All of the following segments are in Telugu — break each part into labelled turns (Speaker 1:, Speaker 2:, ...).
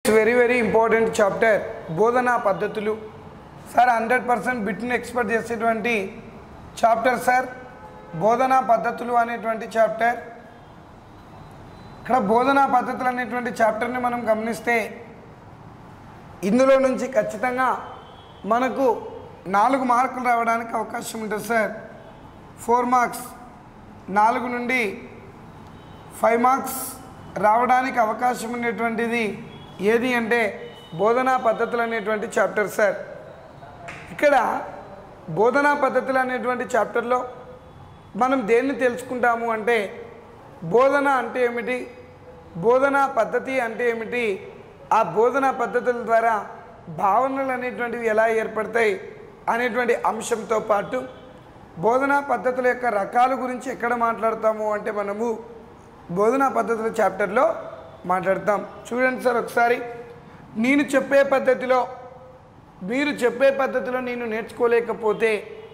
Speaker 1: వెరీ ఇంపార్టెంట్ చాప్టర్ బోధనా పద్ధతులు సార్ 100% బిట్ని ఎక్స్పెక్ట్ చేసేటువంటి చాప్టర్ సార్ బోధనా పద్ధతులు అనేటువంటి చాప్టర్. ఇక్కడ బోధనా పద్ధతులు అనేటువంటి చాప్టర్ని మనం గమనిస్తే ఇందులో నుంచి ఖచ్చితంగా మనకు 4 మార్కులు రావడానికి అవకాశం ఉంటుంది సార్. 4 మార్క్స్ 4 నుండి 5 మార్క్స్ రావడానికి అవకాశం ఉండేటువంటిది ఏది అంటే బోధనా పద్ధతులు అనేటువంటి చాప్టర్ సార్. ఇక్కడ బోధనా పద్ధతులు అనేటువంటి చాప్టర్లో మనం దేన్ని తెలుసుకుంటాము అంటే బోధన అంటే ఏమిటి, బోధనా పద్ధతి అంటే ఏమిటి, ఆ బోధనా పద్ధతుల ద్వారా భావనలు అనేటువంటివి ఎలా ఏర్పడతాయి అనేటువంటి అంశంతో పాటు బోధనా పద్ధతుల యొక్క రకాల గురించి ఎక్కడ మాట్లాడతాము అంటే మనము బోధనా పద్ధతుల చాప్టర్లో మాట్లాడతాం. చూడండి సార్ ఒకసారి, నేను చెప్పే పద్ధతిలో మీరు చెప్పే పద్ధతిలో నేను నేర్చుకోలేకపోతే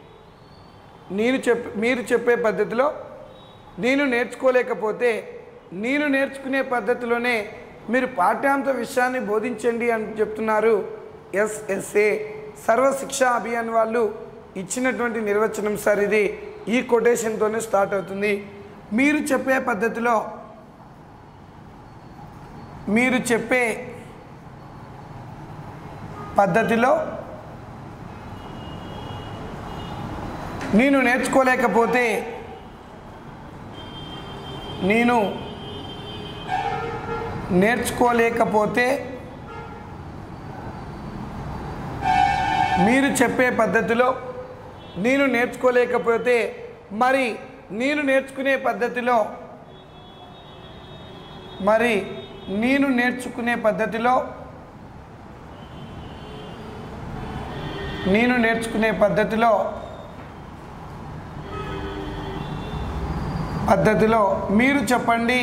Speaker 1: మీరు చెప్పే పద్ధతిలో నేను నేర్చుకోలేకపోతే నేను నేర్చుకునే పద్ధతిలోనే మీరు పాఠ్యాంశ విషయాన్ని బోధించండి అని చెప్తున్నారు ఎస్ఎస్ఏ సర్వశిక్షా అభియాన్ వాళ్ళు ఇచ్చినటువంటి నిర్వచనం సార్. ఇది ఈ కొటేషన్తోనే స్టార్ట్ అవుతుంది. మీరు చెప్పే పద్ధతిలో నేను నేర్చుకోలేకపోతే మీరు చెప్పే పద్ధతిలో నేను నేర్చుకోలేకపోతే మరి నేను నేర్చుకునే పద్ధతిలో మీరు చెప్పండి.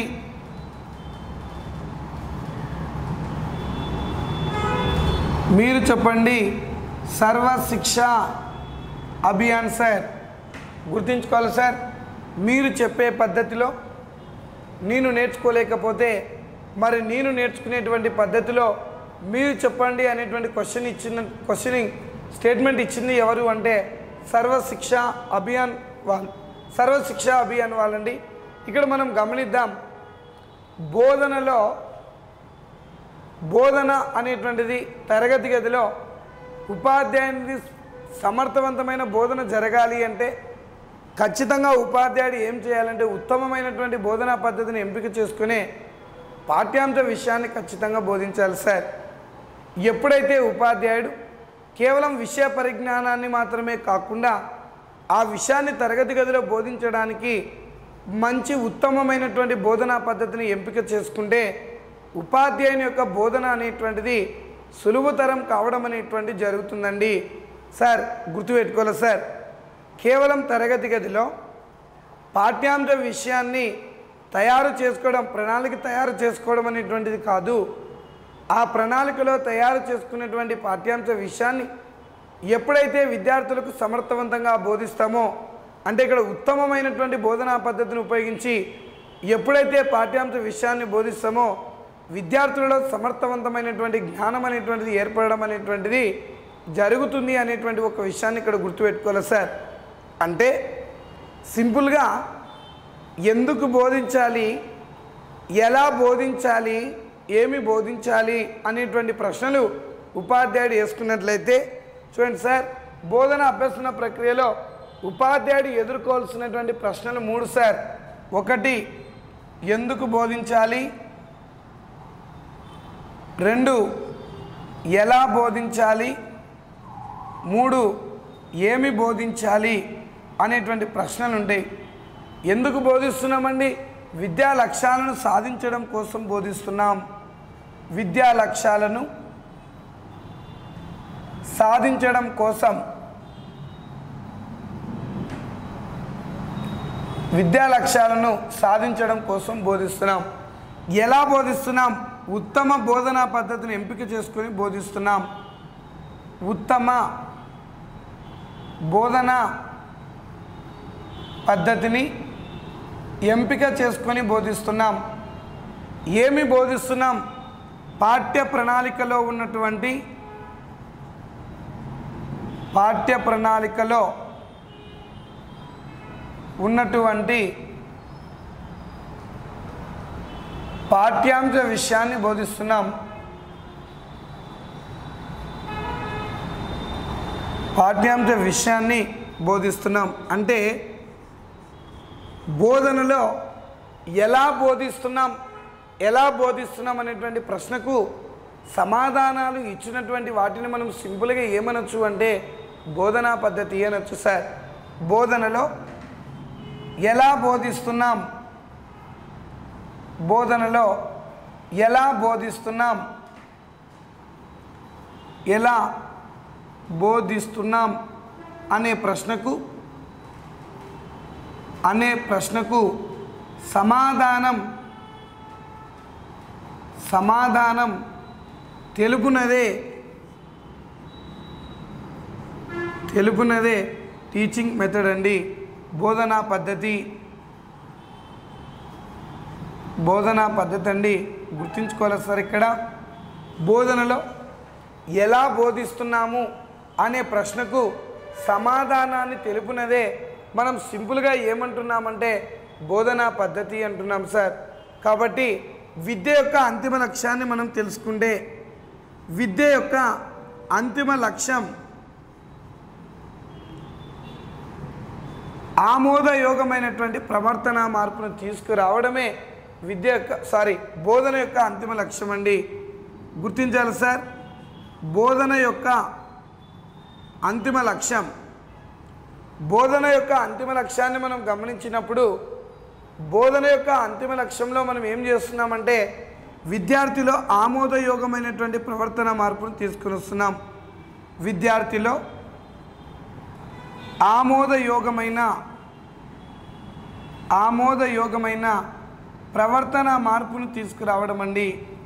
Speaker 1: సర్వశిక్షా అభియాన్ సార్. గుర్తుంచుకోవాలి సార్, మీరు చెప్పే పద్ధతిలో నేను నేర్చుకోలేకపోతే మరి నేను నేర్చుకునేటువంటి పద్ధతిలో మీరు చెప్పండి అనేటువంటి క్వశ్చనింగ్ స్టేట్మెంట్ ఇచ్చింది ఎవరు అంటే సర్వశిక్షా అభియాన్ వాళ్ళండి. ఇక్కడ మనం గమనిద్దాం, బోధన అనేటువంటిది తరగతి గదిలో ఉపాధ్యాయునికి సమర్థవంతమైన బోధన జరగాలి అంటే ఖచ్చితంగా ఉపాధ్యాయుడు ఏం చేయాలంటే ఉత్తమమైనటువంటి బోధనా పద్ధతిని ఎంపిక చేసుకునే పాఠ్యాంశ విషయాన్ని ఖచ్చితంగా బోధించాలి సార్. ఎప్పుడైతే ఉపాధ్యాయుడు కేవలం విషయ పరిజ్ఞానాన్ని మాత్రమే కాకుండా ఆ విషయాన్ని తరగతి గదిలో బోధించడానికి మంచి ఉత్తమమైనటువంటి బోధనా పద్ధతిని ఎంపిక చేసుకుంటే ఉపాధ్యాయుని యొక్క బోధన అనేటువంటిది సులువుతరం కావడం అనేటువంటి జరుగుతుందండి సార్. గుర్తుపెట్టుకోవాలి సార్, కేవలం తరగతి గదిలో పాఠ్యాంశ విషయాన్ని ప్రణాళిక తయారు చేసుకోవడం అనేటువంటిది కాదు. ఆ ప్రణాళికలో తయారు చేసుకున్నటువంటి పాఠ్యాంశ విషయాన్ని ఎప్పుడైతే విద్యార్థులకు సమర్థవంతంగా బోధిస్తామో అంటే ఇక్కడ ఉత్తమమైనటువంటి బోధనా పద్ధతిని ఉపయోగించి ఎప్పుడైతే పాఠ్యాంశ విషయాన్ని బోధిస్తామో విద్యార్థులలో సమర్థవంతమైనటువంటి జ్ఞానం అనేటువంటిది ఏర్పడడం అనేటువంటిది జరుగుతుంది అనేటువంటి ఒక విషయాన్ని ఇక్కడ గుర్తుపెట్టుకోవాలి సార్. అంటే సింపుల్గా ఎందుకు బోధించాలి, ఎలా బోధించాలి, ఏమి బోధించాలి అనేటువంటి ప్రశ్నలు ఉపాధ్యాయుడు వేసుకున్నట్లయితే చూడండి సార్, బోధన అభ్యసన ప్రక్రియలో ఉపాధ్యాయుడు ఎదుర్కోవాల్సినటువంటి ప్రశ్నలు 3 సార్. 1 ఎందుకు బోధించాలి, 2 ఎలా బోధించాలి, 3 ఏమి బోధించాలి అనేటువంటి ప్రశ్నలు ఉంటాయి. ఎందుకు బోధిస్తున్నామండి? విద్యా లక్ష్యాలను సాధించడం కోసం బోధిస్తున్నాం. విద్యా లక్ష్యాలను సాధించడం కోసం బోధిస్తున్నాం. ఎలా బోధిస్తున్నాం? ఉత్తమ బోధనా పద్ధతిని ఎంపిక చేసుకొని బోధిస్తున్నాం. ఉత్తమ బోధనా పద్ధతిని ఎంపిక చేసుకొని బోధిస్తున్నాం. ఏమి బోధిస్తున్నాం? పాఠ్య ప్రణాళికలో ఉన్నటువంటి పాఠ్యాంశ విషయాన్ని బోధిస్తున్నాం. పాఠ్యాంశ విషయాన్ని బోధిస్తున్నాం అంటే బోధనలో ఎలా బోధిస్తున్నాం అనేటువంటి ప్రశ్నకు సమాధానాలు ఇచ్చినటువంటి వాటిని మనం సింపుల్గా ఏమనొచ్చు అంటే బోధనా పద్ధతి అనొచ్చు సార్. బోధనలో ఎలా బోధిస్తున్నాం, ఎలా బోధిస్తున్నాం అనే ప్రశ్నకు సమాధానం తెలుపునదే టీచింగ్ మెథడ్ అండి, బోధనా పద్ధతి అండి. గుర్తుంచుకోవాలి సార్, ఇక్కడ బోధనలో ఎలా బోధిస్తున్నాము అనే ప్రశ్నకు సమాధానాన్ని తెలుపునదే మనం సింపుల్గా ఏమంటున్నామంటే బోధనా పద్ధతి అంటున్నాం సార్. కాబట్టి విద్య యొక్క అంతిమ లక్ష్యాన్ని మనం తెలుసుకుంటే విద్య యొక్క అంతిమ లక్ష్యం ఆమోదయోగమైనటువంటి ప్రవర్తన మార్పును తీసుకురావడమే బోధన యొక్క అంతిమ లక్ష్యం అండి. గుర్తించాలి సార్, బోధన యొక్క అంతిమ లక్ష్యాన్ని మనం గమనించినప్పుడు బోధన యొక్క అంతిమ లక్ష్యంలో మనం ఏం చేస్తున్నామంటే విద్యార్థిలో ఆమోదయోగమైనటువంటి ప్రవర్తన మార్పును తీసుకుని వస్తున్నాం. విద్యార్థిలో ఆమోదయోగమైన ప్రవర్తన మార్పును తీసుకురావడం అండి.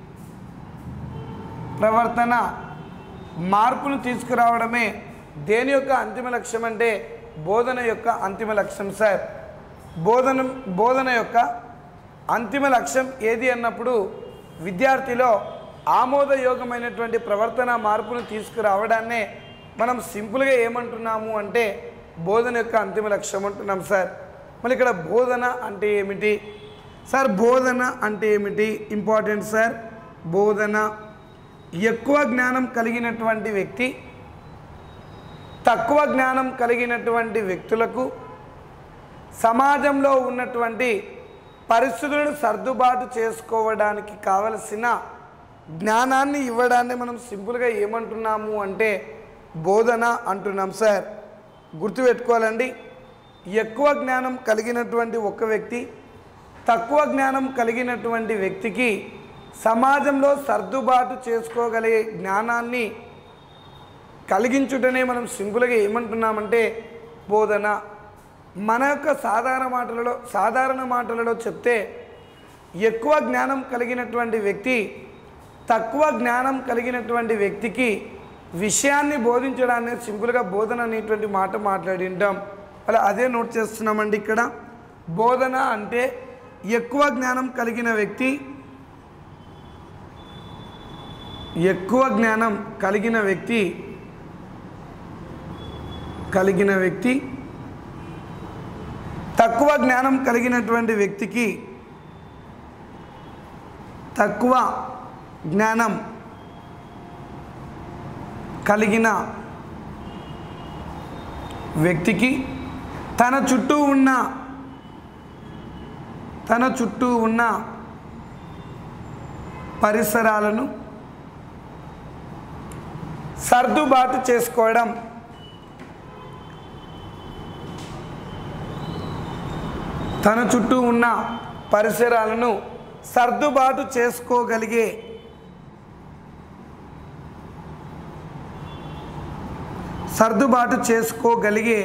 Speaker 1: ప్రవర్తన మార్పును తీసుకురావడమే దేని యొక్క అంతిమ లక్ష్యం అంటే బోధన యొక్క అంతిమ లక్ష్యం సార్. బోధన యొక్క అంతిమ లక్ష్యం ఏది అన్నప్పుడు విద్యార్థిలో ఆమోదయోగమైనటువంటి ప్రవర్తన మార్పును తీసుకురావడాన్నే మనం సింపుల్గా ఏమంటున్నాము అంటే బోధన యొక్క అంతిమ లక్ష్యం అంటున్నాం సార్. మళ్ళీ ఇక్కడ బోధన అంటే ఏమిటి సార్? బోధన అంటే ఏమిటి? Important sir. బోధన ఎక్కువ జ్ఞానం కలిగినటువంటి వ్యక్తి తక్కువ జ్ఞానం కలిగినటువంటి వ్యక్తులకు సమాజంలో ఉన్నటువంటి పరిస్థితులను సర్దుబాటు చేసుకోవడానికి కావలసిన జ్ఞానాన్ని ఇవ్వడాన్ని మనం సింపుల్గా ఏమంటున్నాము అంటే బోధన అంటున్నాం సార్. గుర్తుపెట్టుకోవాలండి, ఎక్కువ జ్ఞానం కలిగినటువంటి ఒక వ్యక్తి తక్కువ జ్ఞానం కలిగినటువంటి వ్యక్తికి సమాజంలో సర్దుబాటు చేసుకోగలిగే జ్ఞానాన్ని కలిగించుటనే మనం సింపుల్గా ఏమంటున్నామంటే బోధన. మన యొక్క సాధారణ మాటలలో చెప్తే ఎక్కువ జ్ఞానం కలిగినటువంటి వ్యక్తి తక్కువ జ్ఞానం కలిగినటువంటి వ్యక్తికి విషయాన్ని బోధించడాన్ని సింపుల్గా బోధన అనేటువంటి మాట మాట్లాడి ఉంటాం. అలా అదే నోట్ చేస్తున్నామండి. ఇక్కడ బోధన అంటే ఎక్కువ జ్ఞానం కలిగిన వ్యక్తి తక్కువ జ్ఞానం కలిగినటువంటి వ్యక్తికి తక్కువ జ్ఞానం కలిగిన వ్యక్తికి తన చుట్టూ ఉన్న పరిసరాలను సర్దుబాటు చేసుకోవడం, తన చుట్టూ ఉన్న పరిసరాలను సర్దుబాటు చేసుకోగలిగే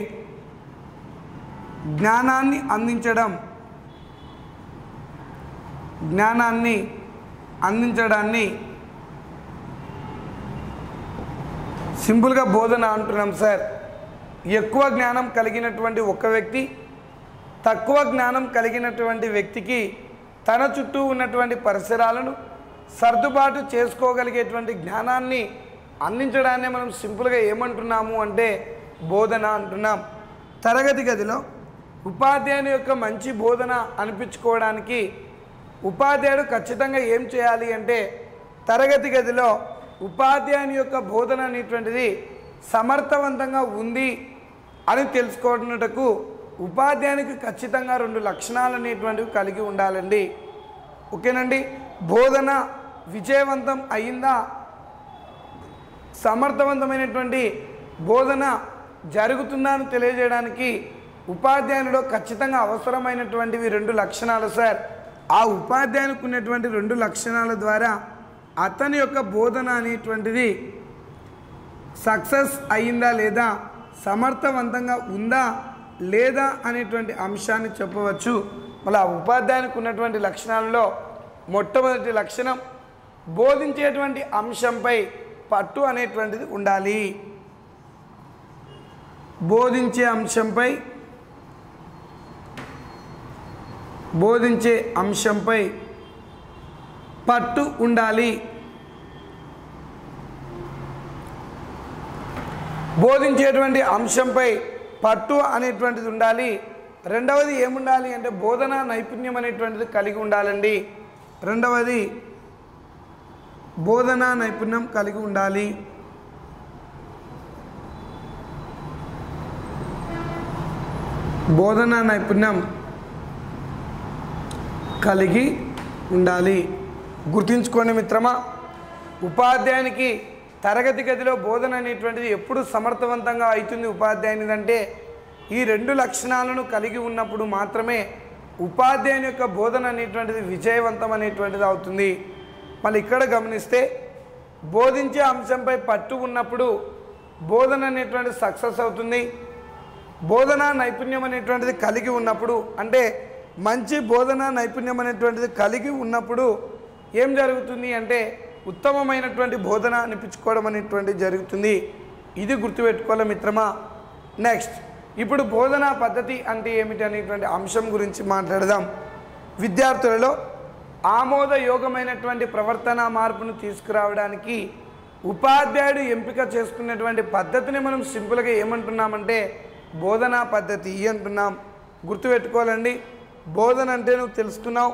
Speaker 1: జ్ఞానాన్ని అందించడాన్ని సింపుల్గా బోధన అంటున్నాం సార్. ఎక్కువ జ్ఞానం కలిగినటువంటి ఒక వ్యక్తి తక్కువ జ్ఞానం కలిగినటువంటి వ్యక్తికి తన చుట్టూ ఉన్నటువంటి పరిసరాలను సర్దుబాటు చేసుకోగలిగేటువంటి జ్ఞానాన్ని అందించడాన్ని మనం సింపుల్గా ఏమంటున్నాము అంటే బోధన అంటున్నాం. తరగతి గదిలో ఉపాధ్యాయుని యొక్క మంచి బోధన అనిపించుకోవడానికి ఉపాధ్యాయుడు ఖచ్చితంగా ఏం చేయాలి అంటే తరగతి గదిలో ఉపాధ్యాయుని యొక్క బోధన అనేటువంటిది సమర్థవంతంగా ఉంది అని తెలుసుకోవడానికి ఉపాధ్యాయునికి ఖచ్చితంగా 2 లక్షణాలు అనేటువంటివి కలిగి ఉండాలండి. ఓకేనండి. బోధన విజయవంతం అయిందా, సమర్థవంతమైనటువంటి బోధన జరుగుతుందా అని తెలియజేయడానికి ఉపాధ్యాయునిలో ఖచ్చితంగా అవసరమైనటువంటివి 2 లక్షణాలు సార్. ఆ ఉపాధ్యాయునికి ఉన్నటువంటి 2 లక్షణాల ద్వారా అతని యొక్క బోధన అనేటువంటిది సక్సెస్ అయిందా లేదా, సమర్థవంతంగా ఉందా లేదా అనేటువంటి అంశాన్ని చెప్పవచ్చు. మళ్ళీ ఆ ఉపాధ్యాయునికి ఉన్నటువంటి లక్షణాలలో మొట్టమొదటి లక్షణం బోధించేటువంటి అంశంపై పట్టు అనేటువంటిది ఉండాలి. బోధించే అంశంపై పట్టు ఉండాలి. బోధించేటువంటి అంశంపై పట్టు అనేటువంటిది ఉండాలి. రెండవది ఏముండాలి అంటే బోధనా నైపుణ్యం అనేటువంటిది కలిగి ఉండాలండి. రెండవది బోధనా నైపుణ్యం కలిగి ఉండాలి. బోధనా నైపుణ్యం కలిగి ఉండాలి. గుర్తుంచుకోండి మిత్రమా, ఉపాధ్యాయునికి తరగతి గదిలో బోధన అనేటువంటిది ఎప్పుడు సమర్థవంతంగా అవుతుంది ఉపాధ్యాయునిదంటే ఈ 2 లక్షణాలను కలిగి ఉన్నప్పుడు మాత్రమే ఉపాధ్యాయుని యొక్క బోధన అనేటువంటిది విజయవంతం అనేటువంటిది అవుతుంది. మళ్ళీ ఇక్కడ గమనిస్తే బోధించే అంశంపై పట్టు ఉన్నప్పుడు బోధన అనేటువంటిది సక్సెస్ అవుతుంది. బోధనా నైపుణ్యం అనేటువంటిది కలిగి ఉన్నప్పుడు అంటే మంచి బోధనా నైపుణ్యం అనేటువంటిది కలిగి ఉన్నప్పుడు ఏం జరుగుతుంది అంటే ఉత్తమమైనటువంటి బోధన అనిపించుకోవడం అనేటువంటిది జరుగుతుంది. ఇది గుర్తుపెట్టుకోవాలి మిత్రమా. నెక్స్ట్ ఇప్పుడు బోధనా పద్ధతి అంటే ఏమిటి అనేటువంటి అంశం గురించి మాట్లాడదాం. విద్యార్థులలో ఆమోదయోగమైనటువంటి ప్రవర్తన మార్పును తీసుకురావడానికి ఉపాధ్యాయుడు ఎంపిక చేసుకున్నటువంటి పద్ధతిని మనం సింపుల్గా ఏమంటున్నామంటే బోధనా పద్ధతి అంటున్నాం. గుర్తుపెట్టుకోవాలండి. బోధన అంటే నువ్వు తెలుసుకున్నావు,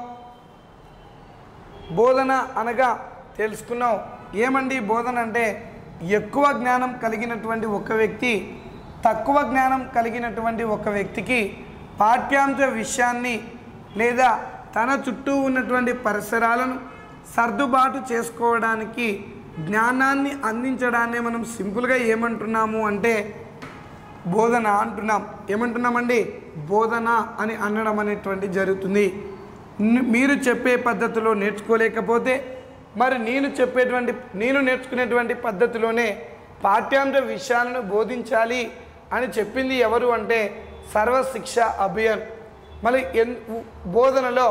Speaker 1: బోధన అనగా తెలుసుకున్నావు. ఏమండి బోధన అంటే ఎక్కువ జ్ఞానం కలిగినటువంటి ఒక వ్యక్తి తక్కువ జ్ఞానం కలిగినటువంటి ఒక వ్యక్తికి పాఠ్యాంశ విషయాన్ని లేదా తన చుట్టూ ఉన్నటువంటి పరిసరాలను సర్దుబాటు చేసుకోవడానికి జ్ఞానాన్ని అందించడాన్ని మనం సింపుల్గా ఏమంటున్నాము అంటే బోధన అంటున్నాం. ఏమంటున్నామండి బోధన అని అనడం అనేటువంటి జరుగుతుంది. మీరు చెప్పే పద్ధతిలో నేర్చుకోలేకపోతే మరి నేను నేర్చుకునేటువంటి పద్ధతిలోనే పాఠ్యాంశ విషయాలను బోధించాలి అని చెప్పింది ఎవరు అంటే సర్వశిక్ష అభియాన్. మళ్ళీ బోధనలో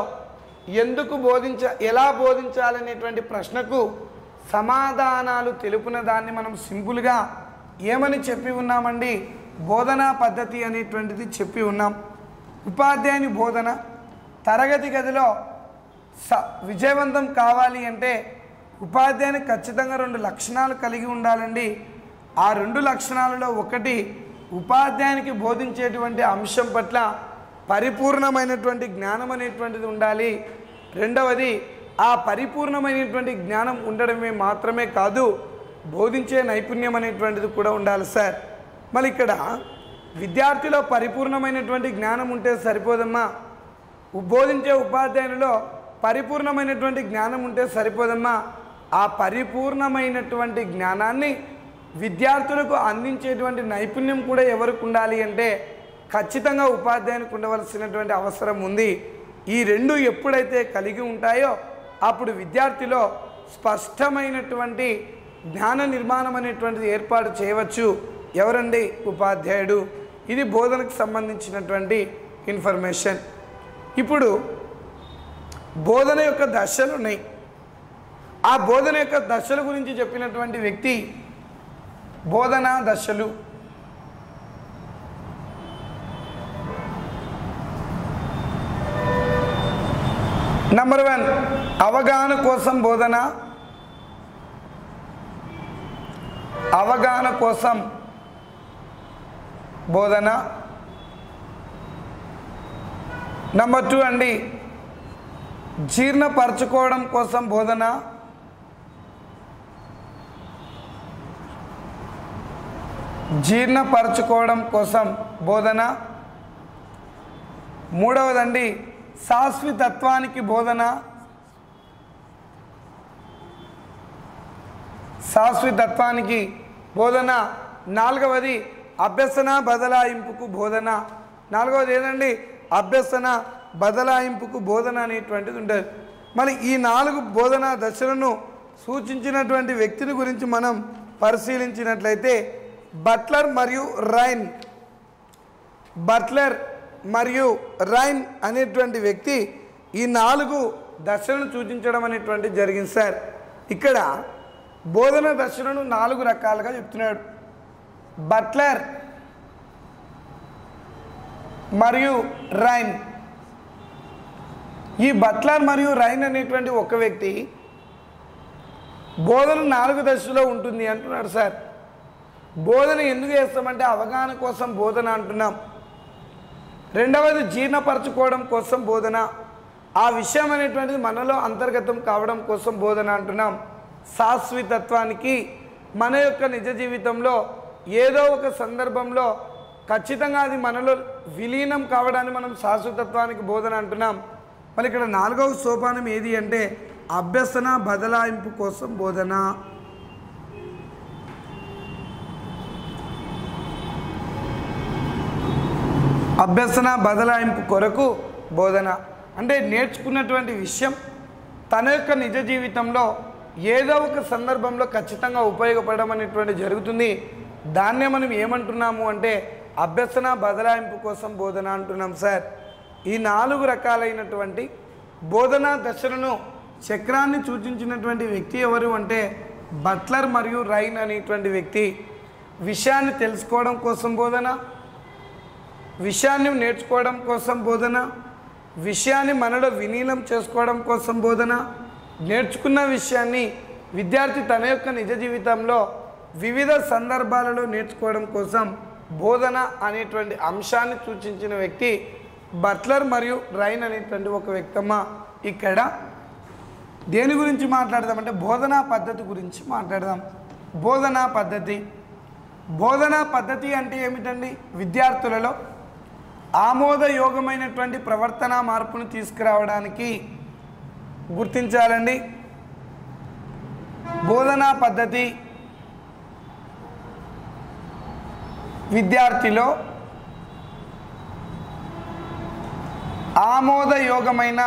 Speaker 1: ఎలా బోధించాలనేటువంటి ప్రశ్నకు సమాధానాలు తెలుపున దాన్ని మనం సింపుల్గా ఏమని చెప్పి ఉన్నామండి బోధనా పద్ధతి అనేటువంటిది చెప్పి ఉన్నాం. ఉపాధ్యాయుని బోధన తరగతి గదిలో విజయవంతం కావాలి అంటే ఉపాధ్యాయుని ఖచ్చితంగా 2 లక్షణాలు కలిగి ఉండాలండి. ఆ 2 లక్షణాలలో ఒకటి ఉపాధ్యాయునికి బోధించేటువంటి అంశం పట్ల పరిపూర్ణమైనటువంటి జ్ఞానం అనేటువంటిది ఉండాలి. రెండవది ఆ పరిపూర్ణమైనటువంటి జ్ఞానం ఉండడమే మాత్రమే కాదు బోధించే నైపుణ్యం అనేటువంటిది కూడా ఉండాలి సార్. మళ్ళీ ఇక్కడ విద్యార్థిలో పరిపూర్ణమైనటువంటి జ్ఞానం ఉంటే సరిపోదమ్మా, బోధించే ఉపాధ్యాయునిలో పరిపూర్ణమైనటువంటి జ్ఞానం ఉంటే సరిపోదమ్మా. ఆ పరిపూర్ణమైనటువంటి జ్ఞానాన్ని విద్యార్థులకు అందించేటువంటి నైపుణ్యం కూడా ఎవరికి ఉండాలి అంటే ఖచ్చితంగా ఉపాధ్యాయునికి ఉండవలసినటువంటి అవసరం ఉంది. ఈ 2 ఎప్పుడైతే కలిగి ఉంటాయో అప్పుడు విద్యార్థిలో స్పష్టమైనటువంటి జ్ఞాన నిర్మాణం అనేటువంటిది ఏర్పాటు చేయవచ్చు. ఎవరండి ఉపాధ్యాయుడు. ఇది బోధనకు సంబంధించినటువంటి ఇన్ఫర్మేషన్. ఇప్పుడు బోధన యొక్క దశలు ఉన్నాయి. ఆ బోధన యొక్క దశల గురించి చెప్పినటువంటి వ్యక్తి బోధనా దశలు. నంబర్ 1 అవగాహన కోసం బోధన, అవగాహన కోసం బోధన. నెంబర్ 2 అండి, జీర్ణపరచుకోవడం కోసం బోధన, జీర్ణపరచుకోవడం కోసం బోధన. 3వదండి, శాశ్వతత్వానికి బోధన, శాశ్వతత్వానికి బోధన. 4వది అభ్యసన బదలాయింపుకు బోధన. 4వది ఏదండి, అభ్యసన బదలాయింపుకు బోధన అనేటువంటిది ఉంటుంది. మరి ఈ 4 బోధనా దశలను సూచించినటువంటి వ్యక్తిని గురించి మనం పరిశీలించినట్లయితే బట్లర్ మరియు రైన్, బట్లర్ మరియు రైన్ అనేటువంటి వ్యక్తి ఈ 4 దశలను సూచించడం అనేటువంటి జరిగింది సార్. ఇక్కడ బోధన దశలను 4 రకాలుగా చెప్తున్నాడు. బట్లర్ మరియు రైన్. ఈ బట్లర్ మరియు రైన్ అనేటువంటి ఒక వ్యక్తి బోధన 4 దశలో ఉంటుంది అంటున్నాడు సార్. బోధన ఎందుకు చేస్తామంటే అవగాహన కోసం బోధన అంటున్నాం. 2వది జీర్ణపరచుకోవడం కోసం బోధన, ఆ విషయం అనేటువంటిది మనలో అంతర్గతం కావడం కోసం బోధన అంటున్నాం. శాశ్వతత్వానికి మన యొక్క నిజ జీవితంలో ఏదో ఒక సందర్భంలో ఖచ్చితంగా అది మనలో విలీనం కావడాన్ని మనం శాశ్వతత్వానికి బోధన అంటున్నాం. మరి ఇక్కడ 4వ సోపానం ఏది అంటే అభ్యసన బదలాయింపు కోసం బోధన. అభ్యసన బదలాయింపు కొరకు బోధన అంటే నేర్చుకున్నటువంటి విషయం తన యొక్క నిజ జీవితంలో ఏదో ఒక సందర్భంలో ఖచ్చితంగా ఉపయోగపడడం అనేటువంటి జరుగుతుంది. దాన్నే మనం ఏమంటున్నాము అంటే అభ్యసన బదలాయింపు కోసం బోధన అంటున్నాం సార్. ఈ 4 రకాలైనటువంటి బోధనా దశలను చక్రాన్ని సూచించినటువంటి వ్యక్తి ఎవరు అంటే బట్లర్ మరియు రైన్ అనేటువంటి వ్యక్తి. విషయాన్ని తెలుసుకోవడం కోసం బోధన, విషయాన్ని నేర్చుకోవడం కోసం బోధన, విషయాన్ని మనలో విలీనం చేసుకోవడం కోసం బోధన, నేర్చుకున్న విషయాన్ని విద్యార్థి తన యొక్క నిజ జీవితంలో వివిధ సందర్భాలలో నేర్చుకోవడం కోసం బోధన అనేటువంటి అంశాన్ని సూచించిన వ్యక్తి బట్లర్ మరియు రైన్ అనేటువంటి ఒక వ్యక్తమ్మ. ఇక్కడ దేని గురించి మాట్లాడదామంటే బోధనా పద్ధతి గురించి మాట్లాడదాం. బోధనా పద్ధతి, బోధనా పద్ధతి అంటే ఏమిటండి? విద్యార్థులలో ఆమోదయోగమైనటువంటి ప్రవర్తన మార్పును తీసుకురావడానికి గుర్తించాలండి. బోధనా పద్ధతి విద్యార్థిలో ఆమోదయోగమైన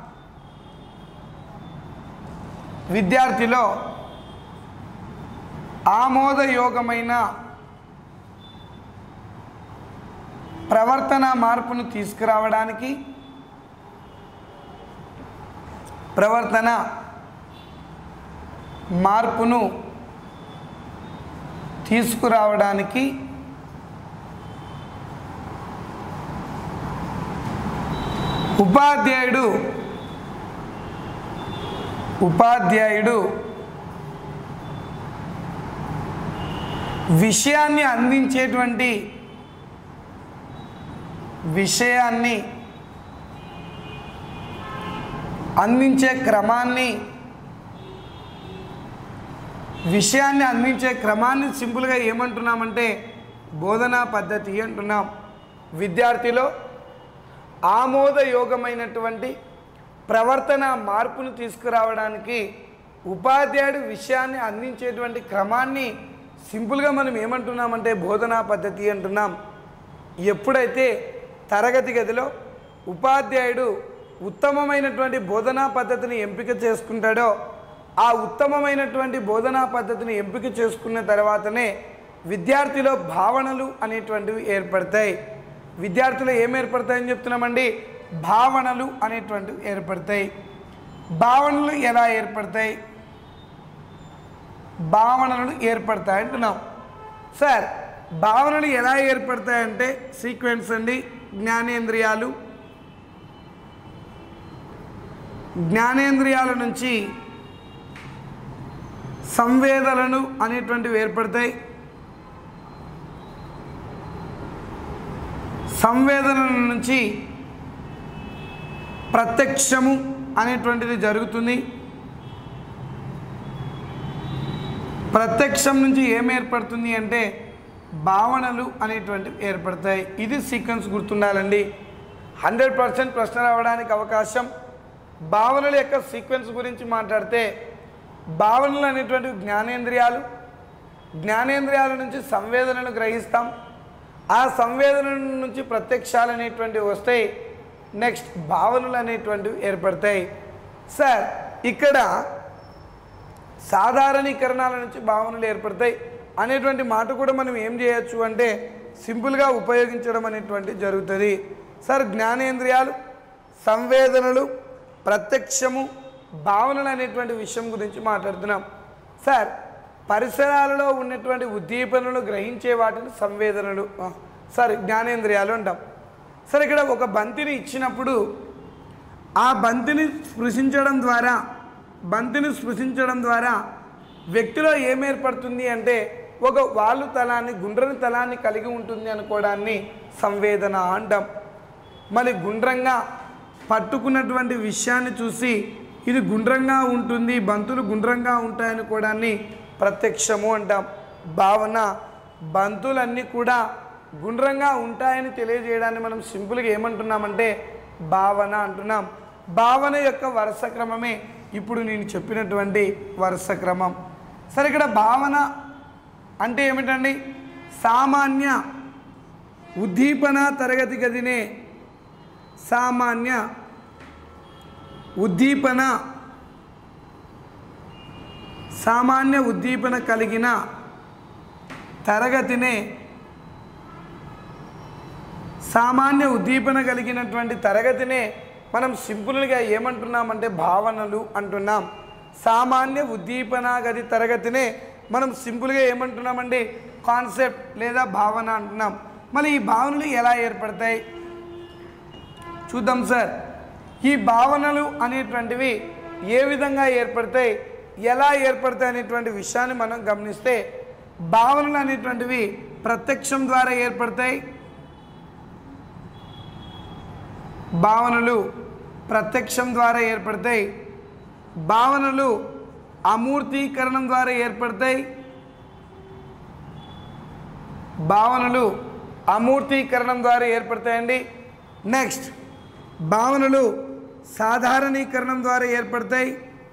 Speaker 1: ప్రవర్తన మార్పును తీసుకురావడానికి ఉపాధ్యాయుడు విషయాన్ని అందించే క్రమాన్ని సింపుల్గా ఏమంటున్నామంటే బోధనా పద్ధతి అంటున్నాం. విద్యార్థిలో ఆమోదయోగమైనటువంటి ప్రవర్తన మార్పును తీసుకురావడానికి ఉపాధ్యాయుడు విషయాన్ని అందించేటువంటి క్రమాన్ని సింపుల్గా మనం ఏమంటున్నామంటే బోధనా పద్ధతి అంటున్నాం. ఎప్పుడైతే తరగతి గదిలో ఉపాధ్యాయుడు ఉత్తమమైనటువంటి బోధనా పద్ధతిని ఎంపిక చేసుకుంటాడో ఆ ఉత్తమమైనటువంటి బోధనా పద్ధతిని ఎంపిక చేసుకున్న తర్వాతనే విద్యార్థిలో భావనలు అనేటువంటివి ఏర్పడతాయి. విద్యార్థులు ఏం ఏర్పడతాయని చెప్తున్నామండి? భావనలు అనేటువంటివి ఏర్పడతాయి. భావనలు ఎలా ఏర్పడతాయి? భావనలు ఏర్పడతాయి అంటున్నాం సార్. భావనలు ఎలా ఏర్పడతాయంటే సీక్వెన్స్ అండి. జ్ఞానేంద్రియాలు, జ్ఞానేంద్రియాల నుంచి సంవేదనలు అనేటువంటివి ఏర్పడతాయి. సంవేదనల నుంచి ప్రత్యక్షము అనేటువంటిది జరుగుతుంది. ప్రత్యక్షం నుంచి ఏం ఏర్పడుతుంది అంటే భావనలు అనేటువంటివి ఏర్పడతాయి. ఇది సీక్వెన్స్ గుర్తుండాలండి. 100% ప్రశ్న రావడానికి అవకాశం. భావనల యొక్క సీక్వెన్స్ గురించి మాట్లాడితే భావనలు అనేటువంటివి జ్ఞానేంద్రియాలు, జ్ఞానేంద్రియాల నుంచి సంవేదనను గ్రహిస్తాం. ఆ సంవేదన నుంచి ప్రత్యక్షాలు అనేటువంటివి వస్తాయి. నెక్స్ట్ భావనలు అనేటువంటివి ఏర్పడతాయి. సార్ ఇక్కడ సాధారణీకరణాల నుంచి భావనలు ఏర్పడతాయి అనేటువంటి మాట కూడా మనం ఏం చేయొచ్చు అంటే సింపుల్గా ఉపయోగించడం అనేటువంటిది జరుగుతుంది. సార్ జ్ఞానేంద్రియాలు, సంవేదనలు, ప్రత్యక్షము, భావనలు అనేటువంటి విషయం గురించి మాట్లాడుతున్నాం. సార్ పరిసరాలలో ఉన్నటువంటి ఉద్దీపనలు గ్రహించే వాటిని సంవేదనలు, జ్ఞానేంద్రియాలు అంటాం. సరే ఇక్కడ ఒక బంతిని ఇచ్చినప్పుడు ఆ బంతిని స్పృశించడం ద్వారా వ్యక్తిలో ఏం ఏర్పడుతుంది అంటే ఒక వాలు తలాన్ని, గుండ్రని తలాన్ని కలిగి ఉంటుంది అనుకోవడాన్ని సంవేదన అంటాం. మరి గుండ్రంగా పట్టుకున్నటువంటి విషయాన్ని చూసి ఇది గుండ్రంగా ఉంటుంది, బంతులు గుండ్రంగా ఉంటాయనుకోవడాన్ని ప్రత్యక్షము అంటాం. భావన బంతులన్నీ కూడా గుండ్రంగా ఉంటాయని తెలియజేయడాన్ని మనం సింపుల్గా ఏమంటున్నామంటే భావన అంటున్నాం. భావన యొక్క వరుస క్రమమే ఇప్పుడు నేను చెప్పినటువంటి వరుస క్రమం. సరే ఇక్కడ భావన అంటే ఏమిటండి? సామాన్య ఉద్దీపన తరగతి గదినే సామాన్య ఉద్దీపన కలిగిన తరగతినే కలిగినటువంటి తరగతినే మనం సింపుల్గా ఏమంటున్నామంటే భావనలు అంటున్నాం. సామాన్య ఉద్దీపన గది తరగతినే మనం సింపుల్గా ఏమంటున్నామండి కాన్సెప్ట్ లేదా భావన అంటున్నాం. మళ్ళీ ఈ భావనలు ఎలా ఏర్పడతాయి చూద్దాం సార్. ఈ భావనలు అనేటువంటివి ఏ విధంగా ఏర్పడతాయి, ఎలా ఏర్పడతాయి అనేటువంటి విషయాన్ని మనం గమనిస్తే భావనలు అనేటువంటివి ప్రత్యక్షం ద్వారా ఏర్పడతాయి. భావనలు ప్రత్యక్షం ద్వారా ఏర్పడతాయి. భావనలు అమూర్తీకరణం ద్వారా ఏర్పడతాయి. భావనలు అమూర్తీకరణం ద్వారా ఏర్పడతాయండి. నెక్స్ట్ భావనలు సాధారణీకరణం ద్వారా ఏర్పడతాయి.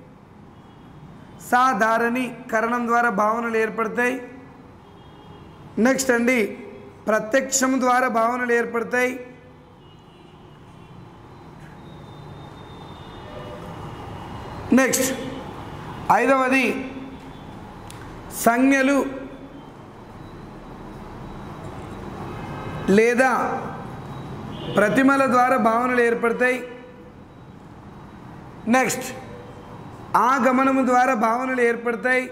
Speaker 1: సాధారణీకరణం ద్వారా భావనలు ఏర్పడతాయి. నెక్స్ట్ అండి ప్రత్యక్షం ద్వారా భావనలు ఏర్పడతాయి. నెక్స్ట్ ఐదవది సంజ్ఞలు లేదా ప్రతిమల ద్వారా భావనలు ఏర్పడతాయి. నెక్స్ట్ ఆగమనము ద్వారా భావనలు ఏర్పడతాయి.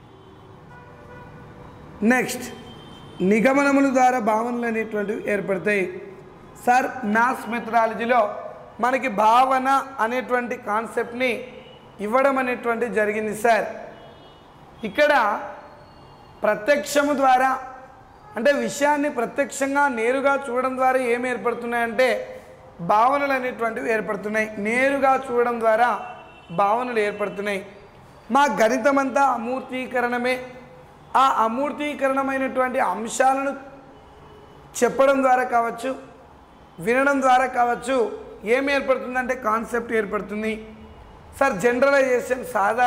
Speaker 1: నెక్స్ట్ నిగమనముల ద్వారా భావనలు అనేటువంటివి ఏర్పడతాయి. సార్ మ్యాథ్స్ మెథడాలజీలో మనకి భావన అనేటువంటి కాన్సెప్ట్ని ఇవ్వడం అనేటువంటిది జరిగింది సార్. ఇక్కడ ప్రత్యక్షము ద్వారా అంటే విషయాన్ని ప్రత్యక్షంగా నేరుగా చూడడం ద్వారా ఏమి ఏర్పడుతున్నాయంటే భావనలు అనేటువంటివి ఏర్పడుతున్నాయి. నేరుగా చూడడం ద్వారా భావనలు ఏర్పడుతున్నాయి. మా గణితమంతా అమూర్తీకరణమే. ఆ అమూర్తీకరణమైనటువంటి అంశాలను చెప్పడం ద్వారా కావచ్చు, వినడం ద్వారా కావచ్చు, ఏమి ఏర్పడుతుందంటే కాన్సెప్ట్ ఏర్పడుతుంది. సార్ జనరలైజేషన్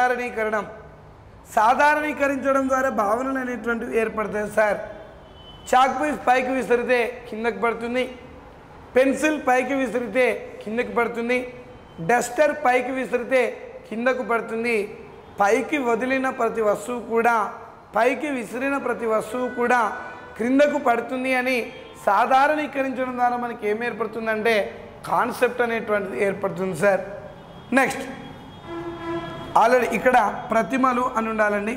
Speaker 1: సాధారణీకరించడం ద్వారా భావనలు అనేటువంటివి ఏర్పడతాయి. సార్ చాక్ పీస్ పైకి విసిరితే కిందకి పడుతుంది, పెన్సిల్ పైకి విసిరితే కిందకి పడుతుంది, డస్టర్ పైకి విసిరితే కిందకు పడుతుంది. పైకి వదిలిన ప్రతి వస్తువు కూడా, పైకి విసిరిన ప్రతి వస్తువు కూడా క్రిందకు పడుతుంది అని సాధారణీకరించడం ద్వారా మనకి ఏం ఏర్పడుతుందంటే కాన్సెప్ట్ అనేటువంటిది ఏర్పడుతుంది సార్. నెక్స్ట్ ఆల్రెడీ ఇక్కడ ప్రతిమలు అని ఉండాలండి.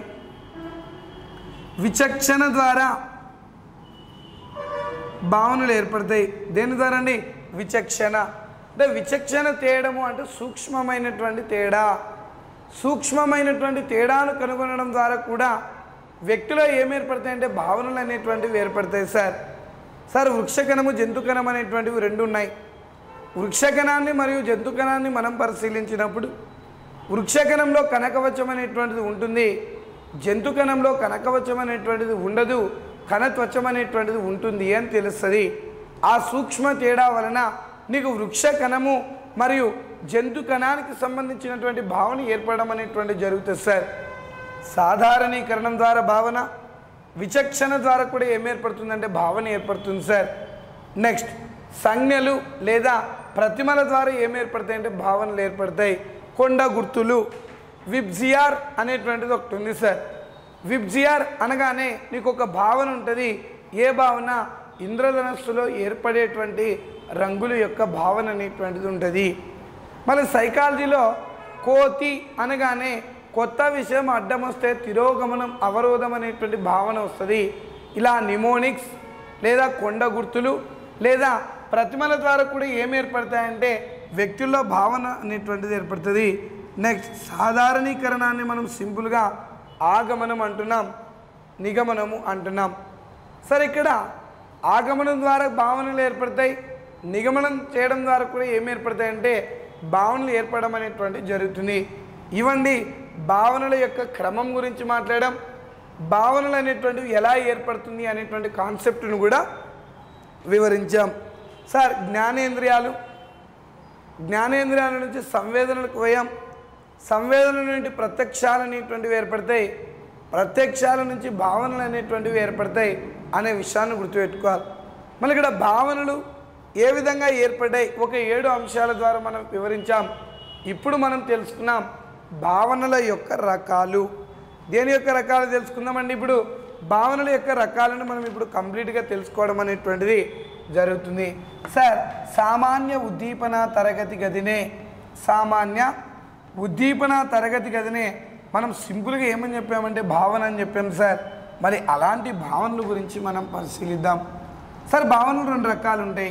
Speaker 1: విచక్షణ ద్వారా భావనలు ఏర్పడతాయి. దేని ద్వారా అండి? విచక్షణ. అంటే విచక్షణ తేయడము అంటే సూక్ష్మమైనటువంటి తేడా. సూక్ష్మమైనటువంటి తేడాను కనుగొనడం ద్వారా కూడా వ్యక్తిలో ఏం ఏర్పడతాయంటే భావనలు అనేటువంటివి ఏర్పడతాయి సార్ వృక్షకణము జంతుకణం అనేటువంటివి రెండు ఉన్నాయి. వృక్షకణాన్ని మరియు జంతుకణాన్ని మనం పరిశీలించినప్పుడు వృక్షకణంలో కనకవచం అనేటువంటిది ఉంటుంది, జంతుకణంలో కనకవచం అనేటువంటిది ఉండదు, కణత్వచం అనేటువంటిది ఉంటుంది అని తెలుస్తుంది. ఆ సూక్ష్మ తేడా వలన నీకు వృక్షకణము మరియు జంతు కణానికి సంబంధించినటువంటి భావన ఏర్పడడం అనేటువంటి జరుగుతుంది సార్. సాధారణీకరణం ద్వారా భావన, విచక్షణ ద్వారా కూడా ఏం ఏర్పడుతుందంటే భావన ఏర్పడుతుంది సార్. నెక్స్ట్ సంజ్ఞలు లేదా ప్రతిమల ద్వారా ఏం ఏర్పడతాయంటే భావనలు ఏర్పడతాయి. కొండ గుర్తులు, విబ్జిఆర్ అనేటువంటిది ఒకటి ఉంది సార్. విబ్జిఆర్ అనగానే నీకు ఒక భావన ఉంటుంది. ఏ భావన? ఇంద్రధనస్సులో ఏర్పడేటువంటి రంగుల యొక్క భావన అనేటువంటిది ఉంటుంది. మళ్ళీ సైకాలజీలో కోతి అనగానే కొత్త విషయం అడ్డం వస్తే తిరోగమనం అవరోధం అనేటువంటి భావన వస్తుంది. ఇలా నిమోనిక్స్ లేదా కొండ గుర్తులు లేదా ప్రతిమల ద్వారా కూడా ఏం ఏర్పడతాయంటే వ్యక్తుల్లో భావన అనేటువంటిది ఏర్పడుతుంది. నెక్స్ట్ సాధారణీకరణాన్ని మనం సింపుల్గా ఆగమనం అంటున్నాం, నిగమనము అంటున్నాం. సరే ఇక్కడ ఆగమనం ద్వారా భావనలు ఏర్పడతాయి, నిగమనం చేయడం ద్వారా కూడా ఏం ఏర్పడతాయంటే భావనలు ఏర్పడడం అనేటువంటిది జరుగుతుంది. ఇవండి భావనల యొక్క క్రమం గురించి మాట్లాడడం, భావనలు అనేటువంటివి ఎలా ఏర్పడుతుంది అనేటువంటి కాన్సెప్ట్ను కూడా వివరించాం సార్. జ్ఞానేంద్రియాల నుంచి సంవేదనలకు పోయాం, సంవేదనల నుండి ప్రత్యక్షాలు అనేటువంటివి ఏర్పడతాయి, ప్రత్యక్షాల నుంచి భావనలు అనేటువంటివి ఏర్పడతాయి అనే విషయాన్ని గుర్తుపెట్టుకోవాలి. మళ్ళీ ఇక్కడ భావనలు ఏ విధంగా ఏర్పడ్డాయి ఒక 7 అంశాల ద్వారా మనం వివరించాం. ఇప్పుడు మనం తెలుసుకున్నాం భావనల యొక్క రకాలు. దేని యొక్క రకాలు తెలుసుకుందామండి. ఇప్పుడు భావనల యొక్క రకాలను మనం ఇప్పుడు కంప్లీట్గా తెలుసుకోవడం అనేటువంటిది జరుగుతుంది సార్. సామాన్య ఉద్దీపన తరగతి గదినే మనం సింపుల్గా ఏమని చెప్పామంటే భావన అని చెప్పాం సార్. మరి అలాంటి భావనల గురించి మనం పరిశీలిద్దాం సార్. భావనలు 2 రకాలు ఉంటాయి.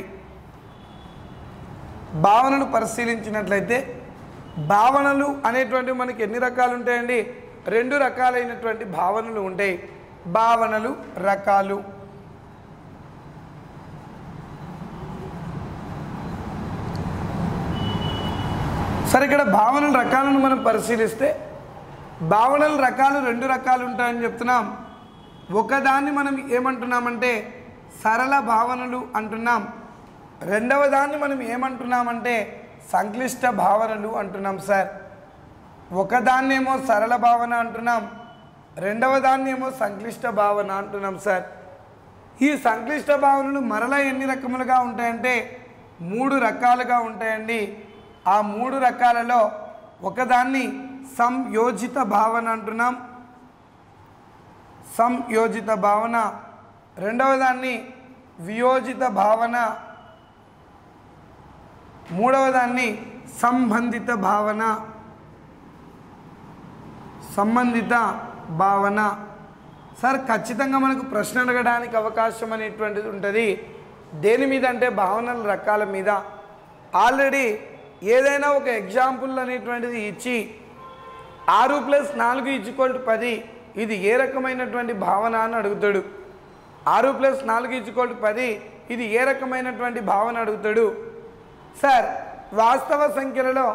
Speaker 1: భావనలు పరిశీలించినట్లయితే భావనలు అనేటువంటివి మనకి ఎన్ని రకాలు ఉంటాయండి? 2 రకాలైనటువంటి భావనలు ఉంటాయి. భావనలు రకాలు. సరే ఇక్కడ భావనల రకాలను మనం పరిశీలిస్తే భావనల రకాలు 2 రకాలు ఉంటాయని చెప్తున్నాం. ఒకదాన్ని మనం ఏమంటున్నామంటే సరళ భావనలు అంటున్నాం, రెండవ దాన్ని మనం ఏమంటున్నామంటే సంక్లిష్ట భావనలు అంటున్నాం సార్. ఒకదాన్నేమో సరళ భావన అంటున్నాం, రెండవ దాన్ని ఏమో సంక్లిష్ట భావన అంటున్నాం సార్. ఈ సంక్లిష్ట భావనలు మరలా ఎన్ని రకములుగా ఉంటాయంటే 3 రకాలుగా ఉంటాయండి. ఆ 3 రకాలలో ఒకదాన్ని సంయోజిత భావన అంటున్నాం, సంయోజిత భావన. రెండవ దాన్ని వియోజిత భావన, మూడవ దాన్ని సంబంధిత భావన. సార్ ఖచ్చితంగా మనకు ప్రశ్న అడగడానికి అవకాశం అనేటువంటిది ఉంటుంది. దేని మీద అంటే భావనల రకాల మీద. ఆల్రెడీ ఏదైనా ఒక ఎగ్జాంపుల్ అనేటువంటిది ఇచ్చి 6 + 4 = 10 ఇది ఏ రకమైనటువంటి భావన అని అడుగుతాడు. 6 + 4 = 10 ఇది ఏ రకమైనటువంటి భావన అడుగుతాడు సార్. వాస్తవ సంఖ్యలలో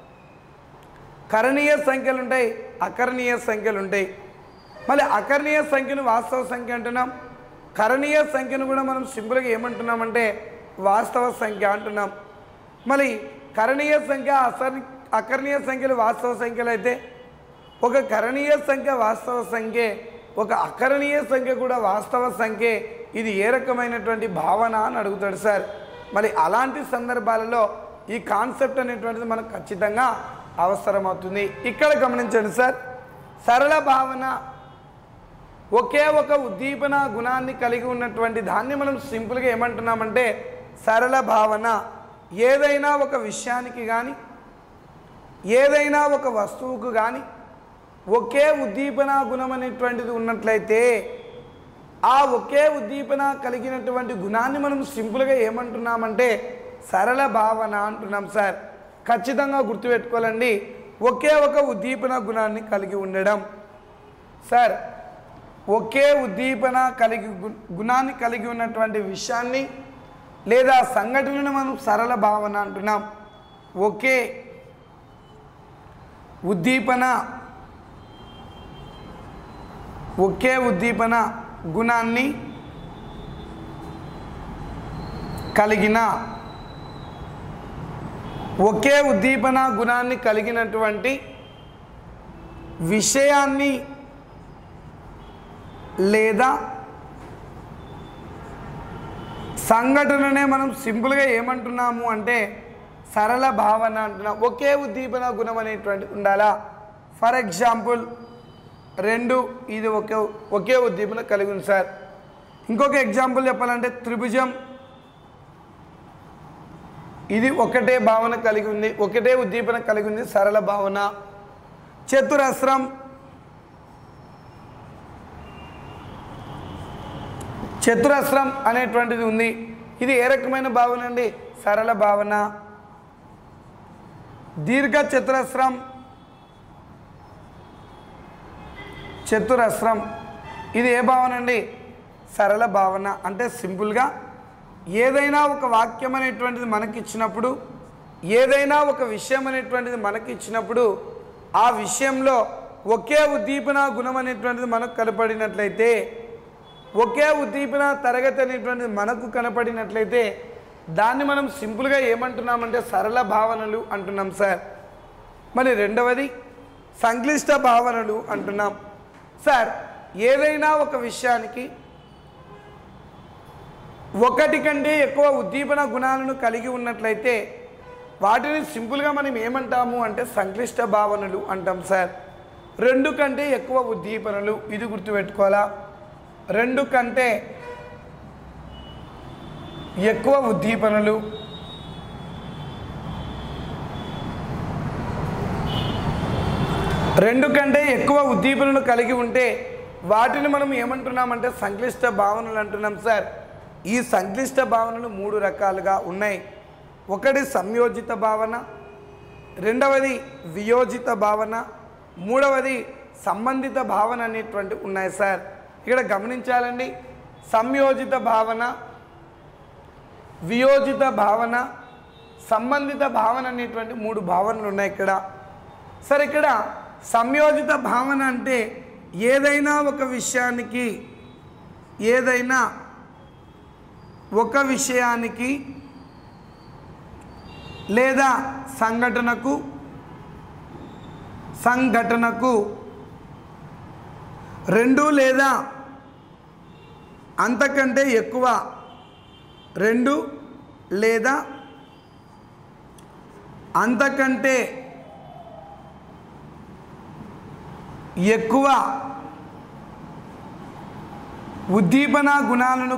Speaker 1: కరణీయ సంఖ్యలు ఉంటాయి, అకరణీయ సంఖ్యలు ఉంటాయి. మళ్ళీ అకరణీయ సంఖ్యను వాస్తవ సంఖ్య అంటున్నాం, కరణీయ సంఖ్యను కూడా మనం సింపుల్గా ఏమంటున్నామంటే వాస్తవ సంఖ్య అంటున్నాం. మళ్ళీ కరణీయ సంఖ్య అకరణీయ సంఖ్యలు వాస్తవ సంఖ్యలు అయితే ఒక కరణీయ సంఖ్య వాస్తవ సంఖ్య, ఒక అకరణీయ సంఖ్య కూడా వాస్తవ సంఖ్య. ఇది ఏ రకమైనటువంటి భావన అని అడుగుతాడు సార్. మరి అలాంటి సందర్భాలలో ఈ కాన్సెప్ట్ అనేటువంటిది మనకు ఖచ్చితంగా అవసరమవుతుంది. ఇక్కడ గమనించండి సార్. సరళ భావన ఒకే ఒక ఉద్దీపన గుణాన్ని కలిగి ఉన్నటువంటి దాన్ని మనం సింపుల్గా ఏమంటున్నామంటే సరళ భావన. ఏదైనా ఒక విషయానికి కానీ ఏదైనా ఒక వస్తువుకు కానీ ఒకే ఉద్దీపన గుణం అనేటువంటిది ఉన్నట్లయితే ఆ ఒకే ఉద్దీపన కలిగినటువంటి గుణాన్ని మనం సింపుల్గా ఏమంటున్నామంటే సరళ భావన అంటున్నాం సార్. ఖచ్చితంగా గుర్తుపెట్టుకోవాలండి, ఒకే ఒక ఉద్దీపన గుణాన్ని కలిగి ఉండడం సార్. ఒకే ఉద్దీపన గుణాన్ని కలిగి ఉన్నటువంటి విషయాన్ని లేదా సంఘటనను మనం సరళ భావన అంటున్నాం. ఒకే ఉద్దీపన గుణాన్ని కలిగినటువంటి విషయాన్ని లేదా సంఘటననే మనం సింపుల్గా ఏమంటున్నాము అంటే సరళ భావన అంటున్నాం. ఒకే ఉద్దీపన గుణం అనేటువంటి ఉండాలా. ఫర్ ఎగ్జాంపుల్ 2 ఇది ఒకే ఉద్దీపన కలిగి ఉంది సార్. ఇంకొక ఎగ్జాంపుల్ చెప్పాలంటే త్రిభుజం ఇది ఒకటే భావన కలిగి ఉంది, ఒకటే ఉద్దీపన కలిగి ఉంది, సరళ భావన. చతురస్రం అనేటువంటిది ఉంది, ఇది ఏ రకమైన భావన అండి? సరళ భావన. దీర్ఘ చతురస్రం ఇది ఏ భావన అండి? సరళ భావన. అంటే సింపుల్గా ఏదైనా ఒక వాక్యం అనేటువంటిది మనకిచ్చినప్పుడు, ఏదైనా ఒక విషయం అనేటువంటిది మనకిచ్చినప్పుడు ఆ విషయంలో ఒకే ఉద్దీపన గుణం అనేటువంటిది మనకు కనపడినట్లయితే, ఒకే ఉద్దీపన తరగతి అనేటువంటిది మనకు కనపడినట్లయితే దాన్ని మనం సింపుల్గా ఏమంటున్నామంటే సరళ భావనలు అంటున్నాం సార్. మరి రెండవది సంక్లిష్ట భావనలు అంటున్నాం సార్. ఏదైనా ఒక విషయానికి ఒకటి కంటే ఎక్కువ ఉద్దీపన గుణాలను కలిగి ఉన్నట్లయితే వాటిని సింపుల్గా మనం ఏమంటాము అంటే సంక్లిష్ట భావనలు అంటాం సార్. 2 కంటే ఎక్కువ ఉద్దీపనలు, ఇది గుర్తుపెట్టుకోవాలా. 2 కంటే ఎక్కువ ఉద్దీపనలు, కలిగి ఉంటే వాటిని మనం ఏమంటున్నామంటే సంక్లిష్ట భావనలు అంటున్నాం సార్. ఈ సంక్లిష్ట భావనలు 3 రకాలుగా ఉన్నాయి. ఒకటి సంయోజిత భావన, రెండవది వియోజిత భావన, మూడవది సంబంధిత భావన అనేటువంటి ఉన్నాయి సార్. ఇక్కడ గమనించాలండి, సంయోజిత భావన, వియోజిత భావన, సంబంధిత భావన అనేటువంటి 3 భావనలు ఉన్నాయి ఇక్కడ. సరే, ఇక్కడ సంయోజిత భావన అంటే ఏదైనా ఒక విషయానికి లేదా సంఘటనకు 2 లేదా అంతకంటే ఎక్కువ 2 లేదా అంతకంటే ఎక్కువ ఉద్దీపన గుణాలను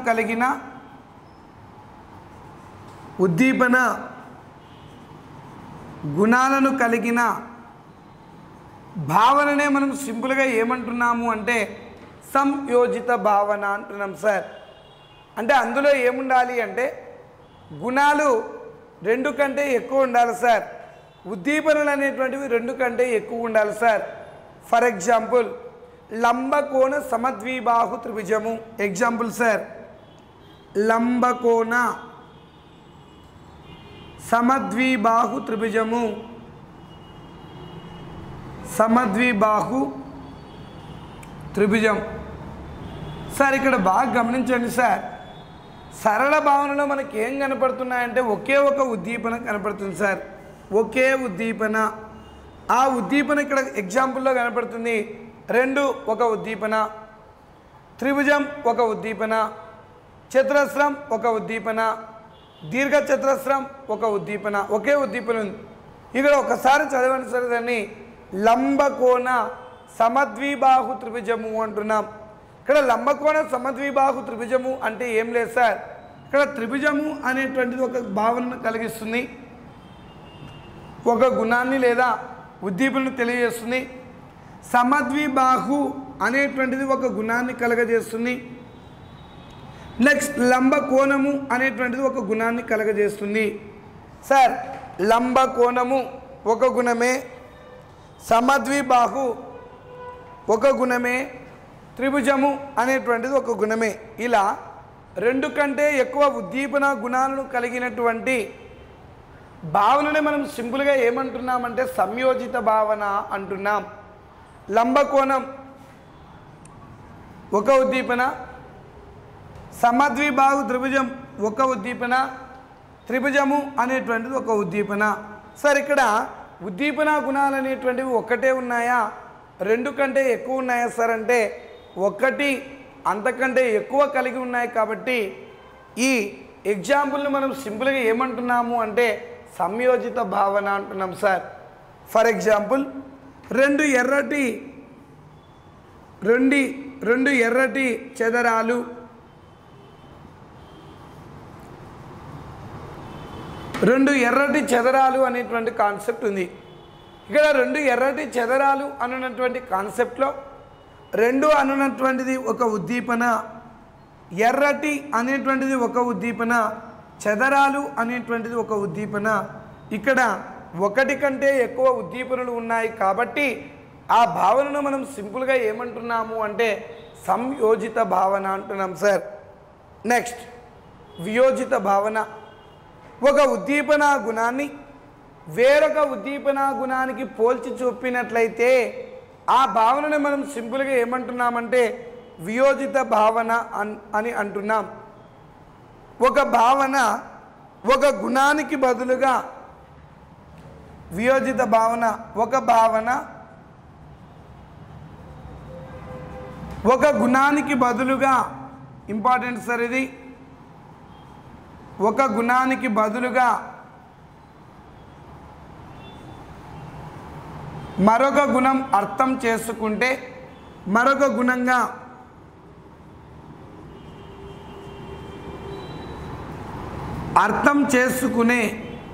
Speaker 1: కలిగిన భావననే మనం సింపుల్గా ఏమంటున్నాము అంటే సంయోజిత భావన అంటున్నాం సార్. అంటే అందులో ఏముండాలి అంటే గుణాలు 2 కంటే ఎక్కువ ఉండాలి సార్, ఉద్దీపనలు అనేటువంటివి 2 కంటే ఎక్కువ ఉండాలి సార్. ఫర్ ఎగ్జాంపుల్ లంబకోణ సమద్విబాహు త్రిభుజము. ఎగ్జాంపుల్ సార్, లంబకోణ సమద్విబాహు త్రిభుజము, సార్. ఇక్కడ బాగా గమనించండి సార్, సరళ భావనలో మనకి ఏం కనపడుతున్నాయంటే ఒకే ఒక ఉద్దీపన కనపడుతుంది సార్. ఒకే ఉద్దీపన, ఆ ఉద్దీపన ఇక్కడ ఎగ్జాంపుల్లో కనపడుతుంది. 2 ఒక ఉద్దీపన, త్రిభుజం ఒక ఉద్దీపన, చతురస్రం ఒక ఉద్దీపన, దీర్ఘ చతురస్రం ఒక ఉద్దీపన, ఒకే ఉద్దీపన ఉంది. ఇక్కడ ఒకసారి చదవండి సార్, దాన్ని లంబకోణ సమద్విబాహు త్రిభుజము అంటున్నాం. ఇక్కడ లంబకోణ సమద్విబాహు త్రిభుజము అంటే ఏం లేదు సార్, ఇక్కడ త్రిభుజము అనేటువంటిది ఒక భావనను కలిగిస్తుంది, ఒక గుణాన్ని లేదా ఉద్దీపనను తెలియజేస్తుంది. సమద్విబాహు అనేటువంటిది ఒక గుణాన్ని కలగజేస్తుంది. నెక్స్ట్ లంబకోణము అనేటువంటిది ఒక గుణాన్ని కలగజేస్తుంది. సార్ లంబ కోణము ఒక గుణమే, సమద్విబాహు ఒక గుణమే, త్రిభుజము అనేటువంటిది ఒక గుణమే. ఇలా రెండు కంటే ఎక్కువ ఉద్దీపన గుణాలను కలిగినటువంటి భావననే మనం సింపుల్గా ఏమంటున్నామంటే సంయోజిత భావన అంటున్నాం. లంబకోణం ఒక ఉద్దీపన, సమద్విబాహు త్రిభుజం ఒక ఉద్దీపన, త్రిభుజము అనేటువంటిది ఒక ఉద్దీపన. సార్ ఇక్కడ ఉద్దీపన గుణాలు అనేటువంటివి ఒకటే ఉన్నాయా, రెండు కంటే ఎక్కువ ఉన్నాయా సార్ అంటే ఒకటి అంతకంటే ఎక్కువ కలిగి ఉన్నాయి. కాబట్టి ఈ ఎగ్జాంపుల్ని మనం సింపుల్గా ఏమంటున్నాము అంటే సంయోజిత భావన అంటున్నాం సార్. ఫర్ ఎగ్జాంపుల్ రెండు ఎర్రటి చదరాలు, రెండు ఎర్రటి చదరాలు అనేటువంటి కాన్సెప్ట్ ఉంది. ఇక్కడ రెండు ఎర్రటి చదరాలు అనున్నటువంటి కాన్సెప్ట్లో రెండు అనున్నటువంటిది ఒక ఉద్దీపన, ఎర్రటి అనేటువంటిది ఒక ఉద్దీపన, చదరాలు అనేటువంటిది ఒక ఉద్దీపన. ఇక్కడ ఒకటి కంటే ఎక్కువ ఉద్దీపనలు ఉన్నాయి కాబట్టి ఆ భావనను మనం సింపుల్గా ఏమంటున్నాము అంటే సంయోజిత భావన అంటున్నాం సార్. నెక్స్ట్ వియోజిత భావన. ఒక ఉద్దీపన గుణాన్ని వేరొక ఉద్దీపన గుణానికి పోల్చి చూపినట్లయితే ఆ భావనను మనం సింపుల్గా ఏమంటున్నామంటే వియోజిత భావన అని అంటున్నాం. ఒక భావన ఒక గుణానికి బదులుగా వియోజిత భావన, ఒక భావన ఒక గుణానికి బదులుగా, ఇంపార్టెంట్ సార్ ఇది, ఒక గుణానికి బదులుగా మరొక గుణం అర్థం చేసుకుంటే మరొక గుణంగా అర్థం చేసుకునే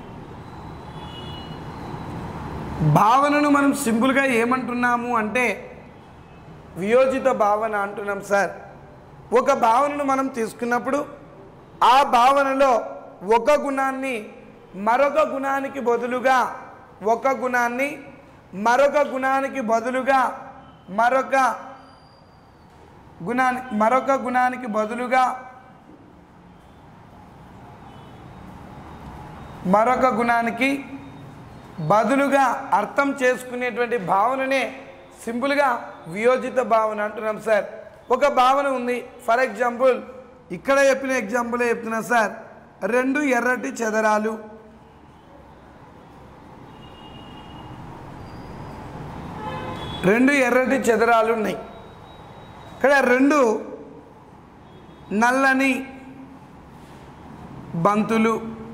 Speaker 1: భావనను మనం సింపుల్గా ఏమంటున్నాము అంటే వియోజిత భావన అంటున్నాం సార్. ఒక భావనను మనం తీసుకున్నప్పుడు ఆ భావనలో ఒక గుణాన్ని మరొక గుణానికి బదులుగా, ఒక గుణాన్ని మరొక గుణానికి బదులుగా మరొక గుణానికి బదులుగా మరొక గుణానికి బదులుగా అర్థం చేసుకునేటువంటి భావననే సింపుల్గా వియోజిత భావన అంటున్నాం సార్. ఒక భావన ఉంది, ఫర్ ఎగ్జాంపుల్ ఇక్కడ చెప్పిన ఎగ్జాంపులే చెప్తున్నా సార్. రెండు ఎర్రటి చదరాలు, రెండు ఎర్రటి చదరాలు ఉన్నాయి. ఇక్కడ రెండు నల్లని బంతులు.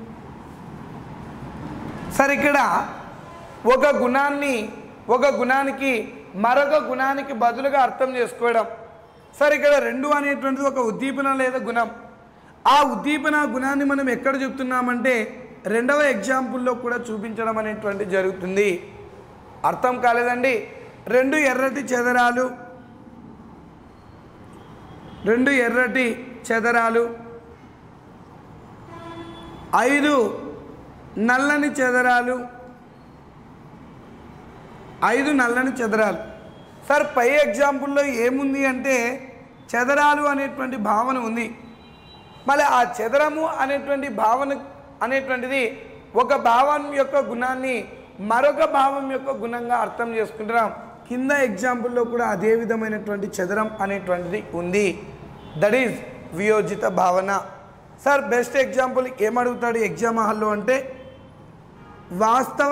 Speaker 1: సరే ఇక్కడ ఒక గుణానికి మరొక గుణానికి బదులుగా అర్థం చేసుకోవడం. సరే ఇక్కడ రెండు అనేటువంటిది ఒక ఉద్దీపన లేదా గుణం. ఆ ఉద్దీపన గుణాన్ని మనం ఎక్కడ చెప్తున్నామంటే రెండవ ఎగ్జాంపుల్లో కూడా చూపించడం అనేటువంటి జరుగుతుంది. అర్థం కాలేదండి? రెండు ఎర్రటి చదరాలు, రెండు ఎర్రటి చదరాలు, ఐదు నల్లని చదరాలు, ఐదు నల్లని చదరాలు. సార్ పై ఎగ్జాంపుల్లో ఏముంది అంటే చదరాలు అనేటువంటి భావన ఉంది. మళ్ళీ ఆ చదరము అనేటువంటి భావన అనేటువంటిది ఒక భావం యొక్క గుణాన్ని మరొక భావం యొక్క గుణంగా అర్థం చేసుకుంటున్నాం. కింద ఎగ్జాంపుల్లో కూడా అదే విధమైనటువంటి చదరం అనేటువంటిది ఉంది. దట్ ఈజ్ వియోజిత భావన. సార్ బెస్ట్ ఎగ్జాంపుల్ ఏమడుగుతాడు ఎగ్జామ్ హాల్లో అంటే వాస్తవ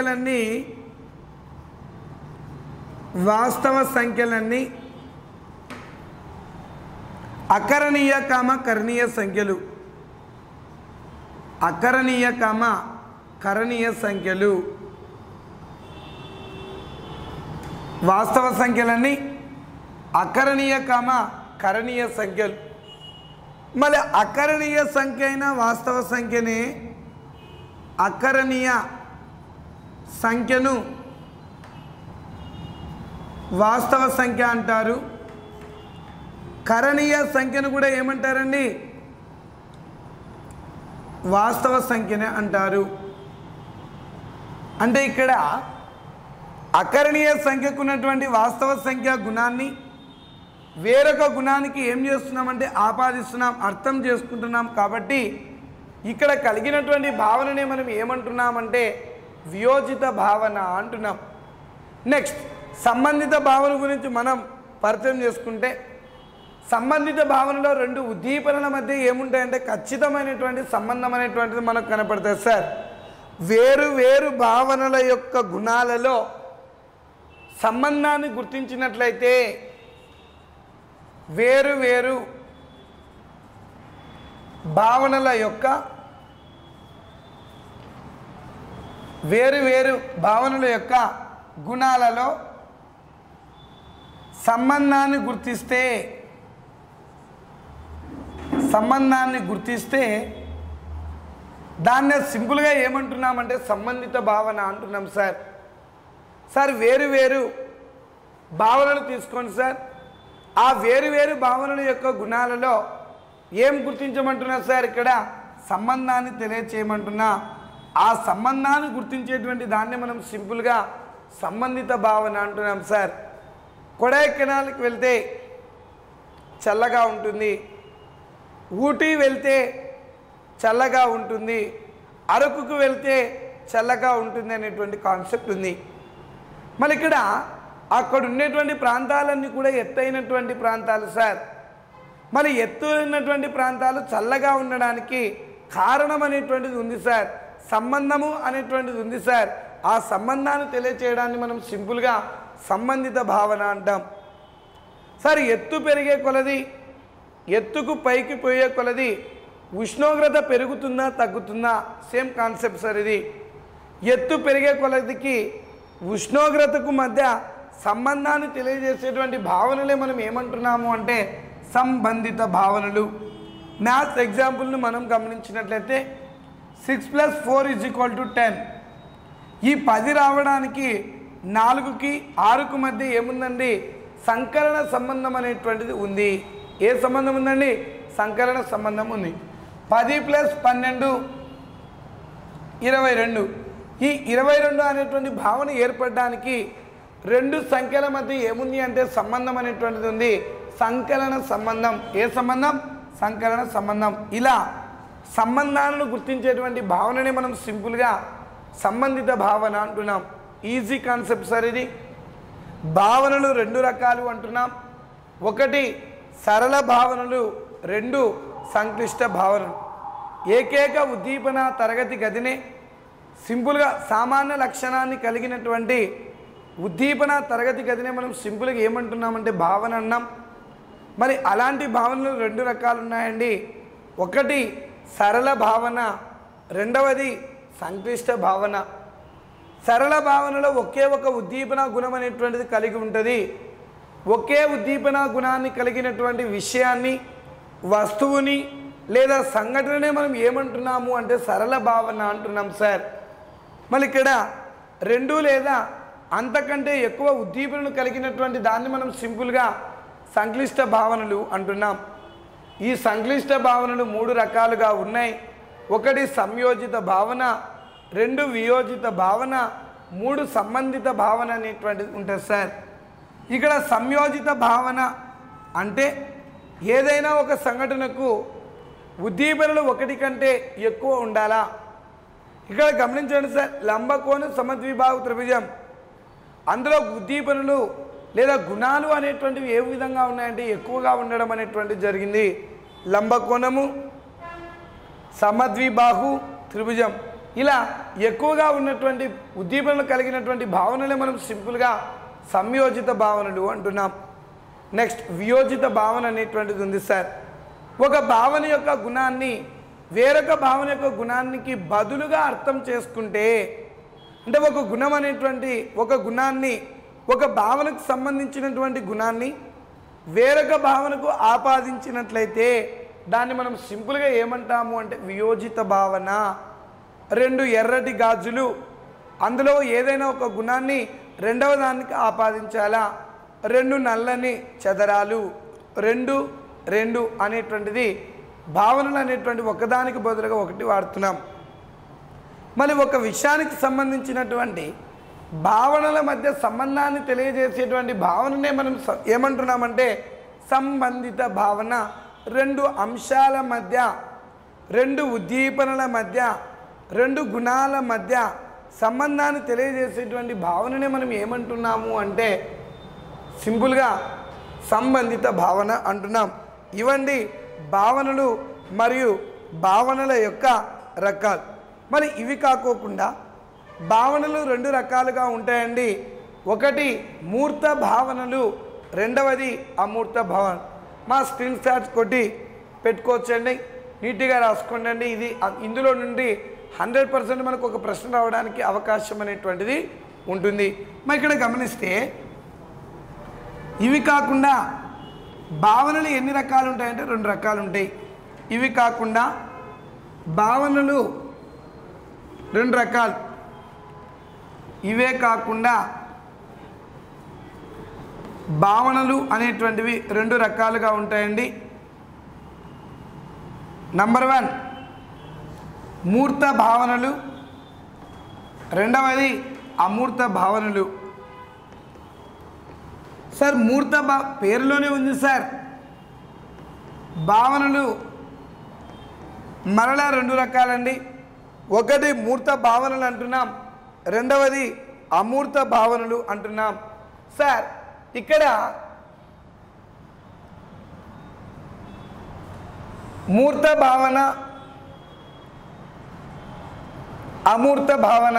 Speaker 1: సంఖ్యలన్నీ అకరణీయ కామ కరణీయ సంఖ్యలు, అకరణీయ కామ కరణీయ సంఖ్యలు. వాస్తవ సంఖ్యలన్నీ అకరణీయ కామ కరణీయ సంఖ్యలు. మళ్ళీ అకరణీయ సంఖ్య అయినా వాస్తవ సంఖ్యనే, అకరణీయ సంఖ్యను వాస్తవ సంఖ్య అంటారు, కరణీయ సంఖ్యను కూడా ఏమంటారండి? వాస్తవ సంఖ్యనే అంటారు. అంటే ఇక్కడ అకరణీయ సంఖ్యకు ఉన్నటువంటి వాస్తవ సంఖ్య గుణాన్ని వేరొక గుణానికి ఏం చేస్తున్నామంటే ఆపాదిస్తున్నాం, అర్థం చేసుకుంటున్నాం. కాబట్టి ఇక్కడ కలిగినటువంటి భావననే మనం ఏమంటున్నామంటే వియోజిత భావన అంటున్నాం. నెక్స్ట్ సంబంధిత భావన గురించి మనం పరిచయం చేసుకుంటే, సంబంధిత భావనలో రెండు ఉద్దీపనల మధ్య ఏముంటాయంటే ఖచ్చితమైనటువంటి సంబంధం అనేటువంటిది మనకు కనపడుతుంది సార్. వేరు వేరు భావనల యొక్క గుణాలలో సంబంధాన్ని గుర్తించినట్లయితే వేరు వేరు భావనల యొక్క గుణాలలో సంబంధాన్ని గుర్తిస్తే దాన్నే సింపుల్గా ఏమంటున్నామంటే సంబంధిత భావన అంటున్నాం సార్. సార్ వేరు వేరు భావనలు తీసుకోండి సార్. ఆ వేరు వేరు భావనల యొక్క గుణాలలో ఏం గుర్తించమంటున్నా సార్? ఇక్కడ సంబంధాన్ని తెలియచేయమంటున్నా. ఆ సంబంధాన్ని గుర్తించేటువంటి దాన్ని మనం సింపుల్గా సంబంధిత భావన అంటున్నాం సార్. కొడైకెనాల్కి వెళ్తే చల్లగా ఉంటుంది, ఊటీ వెళ్తే చల్లగా ఉంటుంది, అరకుకు వెళ్తే చల్లగా ఉంటుంది అనేటువంటి కాన్సెప్ట్ ఉంది. మరి ఇక్కడ అక్కడ ఉండేటువంటి ప్రాంతాలన్నీ కూడా ఎత్తైనటువంటి ప్రాంతాలు సార్. మరి ఎత్తు ఉన్నటువంటి ప్రాంతాలు చల్లగా ఉండడానికి కారణం అనేటువంటిది ఉంది సార్, సంబంధము అనేటువంటిది ఉంది సార్. ఆ సంబంధాన్ని తెలియచేయడాన్ని మనం సింపుల్గా సంబంధిత భావన అంటాం సార్. ఎత్తు పెరిగే కొలది, ఎత్తుకు పైకి పోయే కొలది ఉష్ణోగ్రత పెరుగుతుందా తగ్గుతుందా? సేమ్ కాన్సెప్ట్ సార్ ఇది. ఎత్తు పెరిగే కొలదికి ఉష్ణోగ్రతకు మధ్య సంబంధాన్ని తెలియజేసేటువంటి భావనలే మనం ఏమంటున్నాము అంటే సంబంధిత భావనలు. మ్యాథ్స్ ఎగ్జాంపుల్ను మనం గమనించినట్లయితే 6 + 4 = 10. ఈ 10 రావడానికి 4కి 6కు మధ్య ఏముందండి? సంకలన సంబంధం అనేటువంటిది ఉంది. ఏ సంబంధం ఉందండి? సంకలన సంబంధం ఉంది. 10 + 12 22. ఈ 22 అనేటువంటి భావన ఏర్పడడానికి రెండు సంఖ్యల మధ్య ఏముంది అంటే సంబంధం అనేటువంటిది ఉంది, సంకలన సంబంధం. ఏ సంబంధం? సంకలన సంబంధం. ఇలా సంబంధాలను గుర్తించేటువంటి భావనని మనం సింపుల్గా సంబంధిత భావన అంటున్నాం. ఈజీ కాన్సెప్ట్ సార్ ఇది. భావనలు రెండు రకాలు అంటున్నాం. ఒకటి సరళ భావనలు, రెండు సంక్లిష్ట భావనలు. ఏకైక ఉద్దీపన తరగతి గదినే సింపుల్గా సామాన్య లక్షణాన్ని కలిగినటువంటి ఉద్దీపన తరగతి గదినే మనం సింపుల్గా ఏమంటున్నామంటే భావన అన్నాం. మరి అలాంటి భావనలు రెండు రకాలు ఉన్నాయండి. ఒకటి సరళ భావన, రెండవది సంక్లిష్ట భావన. సరళ భావనలో ఒకే ఒక ఉద్దీపన గుణం అనేటువంటిది కలిగి ఉంటుంది. ఒకే ఉద్దీపన గుణాన్ని కలిగినటువంటి విషయాన్ని, వస్తువుని లేదా సంఘటననే మనం ఏమంటున్నాము అంటే సరళ భావన అంటున్నాం సార్. మళ్ళీ ఇక్కడ రెండు లేదా అంతకంటే ఎక్కువ ఉద్దీపనను కలిగినటువంటి దాన్ని మనం సింపుల్గా సంక్లిష్ట భావనలు అంటున్నాం. ఈ సంక్లిష్ట భావనలు మూడు రకాలుగా ఉన్నాయి. ఒకటి సంయోజిత భావన, రెండు వియోజిత భావన, మూడు సంబంధిత భావన అనేటువంటిది ఉంటుంది సార్. ఇక్కడ సంయోజిత భావన అంటే ఏదైనా ఒక సంఘటనకు ఉద్దీపనలు ఒకటి కంటే ఎక్కువ ఉండాలా. ఇక్కడ గమనించండి సార్, లంబకోణ సమద్విబాహు త్రిభుజం, అందులో ఉద్దీపనలు లేదా గుణాలు అనేటువంటివి ఏ విధంగా ఉన్నాయంటే ఎక్కువగా ఉండడం అనేటువంటిది జరిగింది. లంబకోణము, సమద్విబాహు త్రిభుజం ఇలా ఎక్కువగా ఉన్నటువంటి ఉద్దీపనలు కలిగినటువంటి భావనలే మనం సింపుల్గా సంయోజిత భావనలు అంటున్నాం. నెక్స్ట్ వియోజిత భావన అనేటువంటిది ఉంది సార్. ఒక భావన యొక్క గుణాన్ని వేరొక భావన యొక్క గుణానికి బదులుగా అర్థం చేసుకుంటే, అంటే ఒక గుణం అనేటువంటి ఒక గుణాన్ని, ఒక భావనకు సంబంధించినటువంటి గుణాన్ని వేరొక భావనకు ఆపాదించినట్లయితే దాన్ని మనం సింపుల్గా ఏమంటాము అంటే వియోజిత భావన. రెండు ఎర్రటి గాజులు, అందులో ఏదైనా ఒక గుణాన్ని రెండవ దానికి ఆపాదించాలా. రెండు నల్లని చదరాలు, రెండు రెండు అనేటువంటిది భావనలు అనేటువంటి ఒకదానికి బదులుగా ఒకటి వాడుతున్నాం. మరి ఒక విషయానికి సంబంధించినటువంటి భావనల మధ్య సంబంధాన్ని తెలియజేసేటువంటి భావననే మనం ఏమంటున్నామంటే సంబంధిత భావన. రెండు అంశాల మధ్య, రెండు ఉద్దీపనల మధ్య, రెండు గుణాల మధ్య సంబంధాన్ని తెలియజేసేటువంటి భావననే మనం ఏమంటున్నాము అంటే సింపుల్గా సంబంధిత భావన అంటున్నాం. ఇవండి భావనలు మరియు భావనల యొక్క రకాలు. మరి ఇవి కాకోకుండా భావనలు రెండు రకాలుగా ఉంటాయండి. ఒకటి మూర్త భావనలు, రెండవది అమూర్త భావన. మా స్క్రీన్ షాట్స్ కొట్టి పెట్టుకోవచ్చండి, నీట్గా రాసుకోండి. ఇది ఇందులో నుండి 100% మనకు ఒక ప్రశ్న రావడానికి అవకాశం అనేటువంటిది ఉంటుంది. మరి ఇక్కడ గమనిస్తే ఇవి కాకుండా భావనలు ఎన్ని రకాలు ఉంటాయంటే రెండు రకాలు ఉంటాయి. ఇవి కాకుండా భావనలు రెండు రకాలు. ఇవే కాకుండా భావనలు అనేటువంటివి రెండు రకాలుగా ఉంటాయండి. నంబర్ 1 మూర్త భావనలు, రెండవది అమూర్త భావనలు. సార్ మూర్త పేరులోనే ఉంది సార్. భావనలు మరలా రెండు రకాలండి. ఒకటి మూర్త భావనలు అంటున్నాం, రెండవది అమూర్త భావనలు అంటున్నాం. సార్ ఇక్కడ మూర్త భావన, అమూర్త భావన.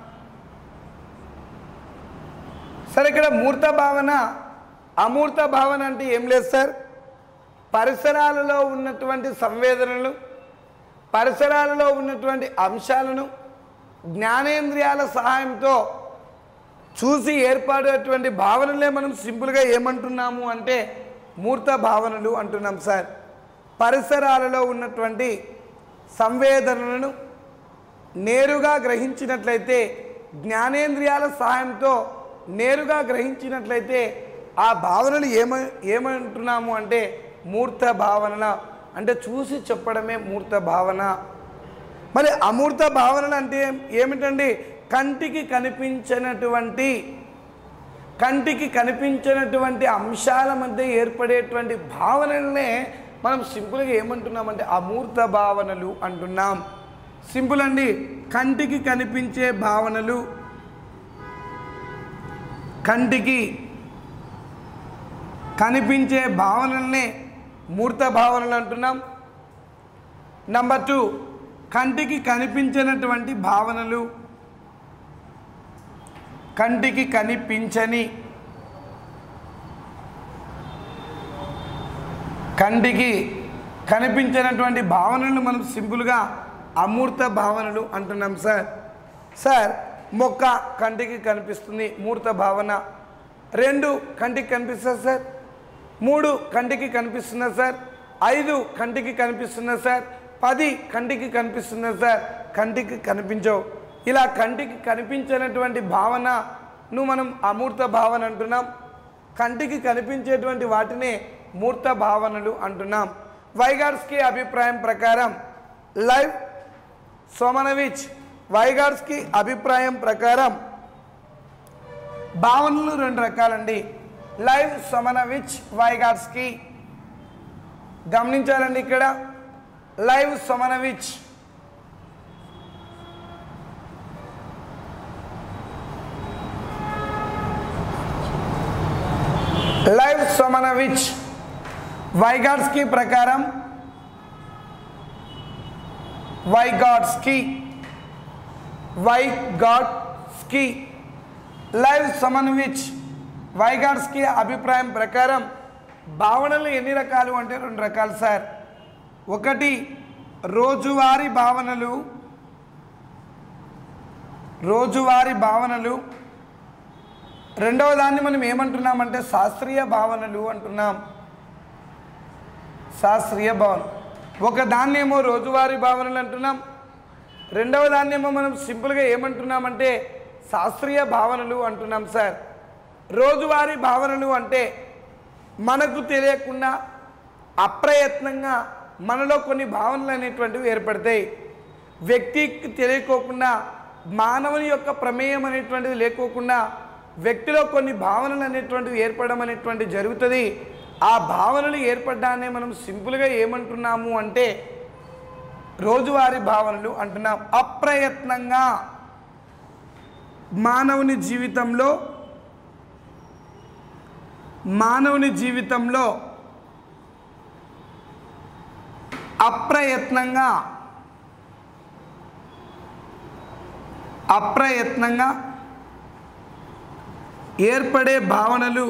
Speaker 1: సార్ ఇక్కడ మూర్త భావన, అమూర్త భావన అంటే ఏం లేదు సార్. పరిసరాలలో ఉన్నటువంటి సంవేదనలు, పరిసరాలలో ఉన్నటువంటి అంశాలను జ్ఞానేంద్రియాల సహాయంతో చూసి ఏర్పడేటువంటి భావనలే మనం సింపుల్గా ఏమంటున్నాము అంటే మూర్త భావనలు అంటున్నాం సార్. పరిసరాలలో ఉన్నటువంటి సంవేదనలను నేరుగా గ్రహించినట్లయితే, జ్ఞానేంద్రియాల సహాయంతో నేరుగా గ్రహించినట్లయితే ఆ భావనలు ఏమంటున్నాము అంటే మూర్త భావన, అంటే చూసి చెప్పడమే మూర్త భావన. మరి అమూర్త భావనలు అంటే ఏమిటండి? కంటికి కనిపించినటువంటి అంశాల మధ్య ఏర్పడేటువంటి భావనలనే మనం సింపుల్గా ఏమంటున్నామంటే అమూర్త భావనలు అంటున్నాం. సింపుల్ అండి. కంటికి కనిపించే భావనలు, కంటికి కనిపించే భావనల్నే మూర్త భావనలు అంటున్నాం. నంబర్ 2 కంటికి కనిపించినటువంటి భావనలు, కంటికి కనిపించినటువంటి భావనలు మనం సింపుల్గా అమూర్త భావనలు అంటున్నాం సార్. సార్ మొక్క కంటికి కనిపిస్తుంది, మూర్త భావన. 2 కంటికి కనిపిస్తుంది సార్. 3 కంటికి కనిపిస్తున్నది సార్. 5 కంటికి కనిపిస్తున్నది సార్. 10 కంటికి కనిపిస్తున్నది సార్. కంటికి కనిపించవు. ఇలా కంటికి కనిపించినటువంటి భావనను మనం అమూర్త భావన అంటున్నాం. కంటికి కనిపించేటువంటి వాటిని మూర్త భావనలు అంటున్నాం. వైగాట్స్కీ అభిప్రాయం ప్రకారం వైగాట్స్కీ అభిప్రాయం ప్రకారం భావనలు రెండు రకాలండి. సోమనవిచ్, వైగాట్స్కీ. గమనించాలండి ఇక్కడ సోమనవిచ్, వైగాట్స్కీ ప్రకారం వైగాట్స్కీ సోమనవిచ్, వైగాట్స్కీ అభిప్రాయం ప్రకారం భావనలు ఎన్ని రకాలు అంటే రెండు రకాలు సార్. ఒకటి రోజువారీ భావనలు, రెండవ దాన్ని మనం ఏమంటున్నామంటే శాస్త్రీయ భావనలు అంటున్నాం. శాస్త్రీయ భావన. ఒక దాన్నేమో రోజువారీ భావనలు అంటున్నాం, రెండవ దాన్నేమో మనం సింపుల్గా ఏమంటున్నామంటే శాస్త్రీయ భావనలు అంటున్నాం సార్. రోజువారీ భావనలు అంటే మనకు తెలియకుండా అప్రయత్నంగా మనలో కొన్ని భావనలు అనేటువంటివి ఏర్పడతాయి. వ్యక్తికి తెలియకోకుండా మానవుని యొక్క ప్రమేయం అనేటువంటిది లేకోకుండా వ్యక్తిలో కొన్ని భావనలు అనేటువంటివి ఏర్పడడం అనేటువంటి జరుగుతుంది. ఆ భావనలు ఏర్పడ్డానే మనం సింపుల్గా ఏమంటున్నాము అంటే రోజువారీ భావనలు అంటున్నాం. అప్రయత్నంగా మానవుని జీవితంలో అప్రయత్నంగా ఏర్పడే భావనలు,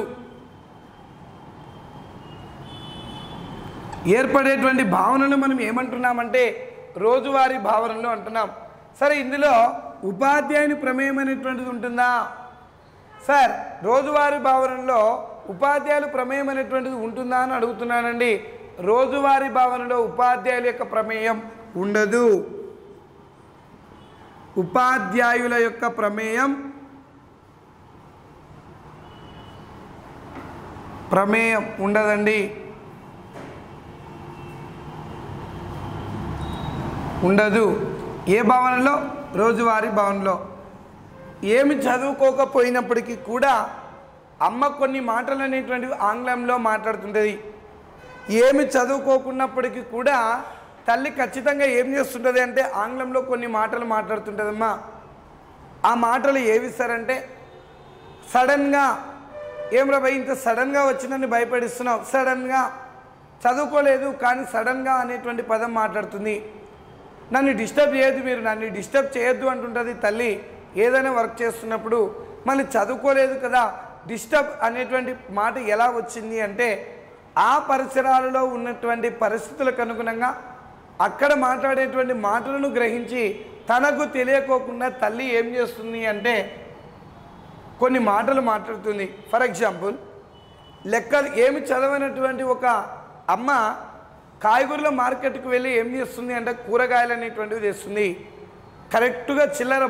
Speaker 1: ఏర్పడేటువంటి భావనలు మనం ఏమంటున్నామంటే రోజువారీ భావనలు అంటున్నాం. సరే, ఇందులో ఉపాధ్యాయుని ప్రమేయం అనేటువంటిది ఉంటుందా? సార్, రోజువారీ భావనలో ఉపాధ్యాయుల ప్రమేయం అనేటువంటిది ఉంటుందా అని అడుగుతున్నానండి. రోజువారీ భావనలో ఉపాధ్యాయుల యొక్క ప్రమేయం ఉండదు. ఉపాధ్యాయుల యొక్క ప్రమేయం ఉండదండి, ఉండదు. ఏ భావనలో? రోజువారీ భావనలో. ఏమి చదువుకోకపోయినప్పటికీ కూడా అమ్మ కొన్ని మాటలు అనేటువంటివి ఆంగ్లంలో మాట్లాడుతుంటుంది. ఏమి చదువుకోకున్నప్పటికీ కూడా తల్లి ఖచ్చితంగా ఏం చేస్తుంటుంది అంటే ఆంగ్లంలో కొన్ని మాటలు మాట్లాడుతుంటుందమ్మా. ఆ మాటలు ఏవి సార్ అంటే సడన్గా, ఏం రా భయ్ ఇంత సడన్గా వచ్చి నన్ను భయపడిస్తున్నావు, సడన్గా చదువుకోలేదు కానీ సడన్గా అనేటువంటి పదం మాట్లాడుతుంది. నన్ను డిస్టర్బ్ చేయొద్దు, మీరు నన్ను డిస్టర్బ్ చేయొద్దు అంటుంటుంది తల్లి ఏదైనా వర్క్ చేస్తున్నప్పుడు. మళ్ళీ చదువుకోలేదు కదా, డిస్టర్బ్ అనేటువంటి మాట ఎలా వచ్చింది అంటే ఆ పరిసరాలలో ఉన్నటువంటి పరిస్థితులకు అనుగుణంగా అక్కడ మాట్లాడేటువంటి మాటలను గ్రహించి తనకు తెలియకోకుండా తల్లి ఏం చేస్తుంది అంటే కొన్ని మాటలు మాట్లాడుతుంది. ఫర్ ఎగ్జాంపుల్, లెక్కలు ఏమి చదవనటువంటి ఒక అమ్మ కాయగూరల మార్కెట్కి వెళ్ళి ఏం చేస్తుంది అంటే కూరగాయలు అనేటువంటివి తెస్తుంది. కరెక్ట్గా చిల్లర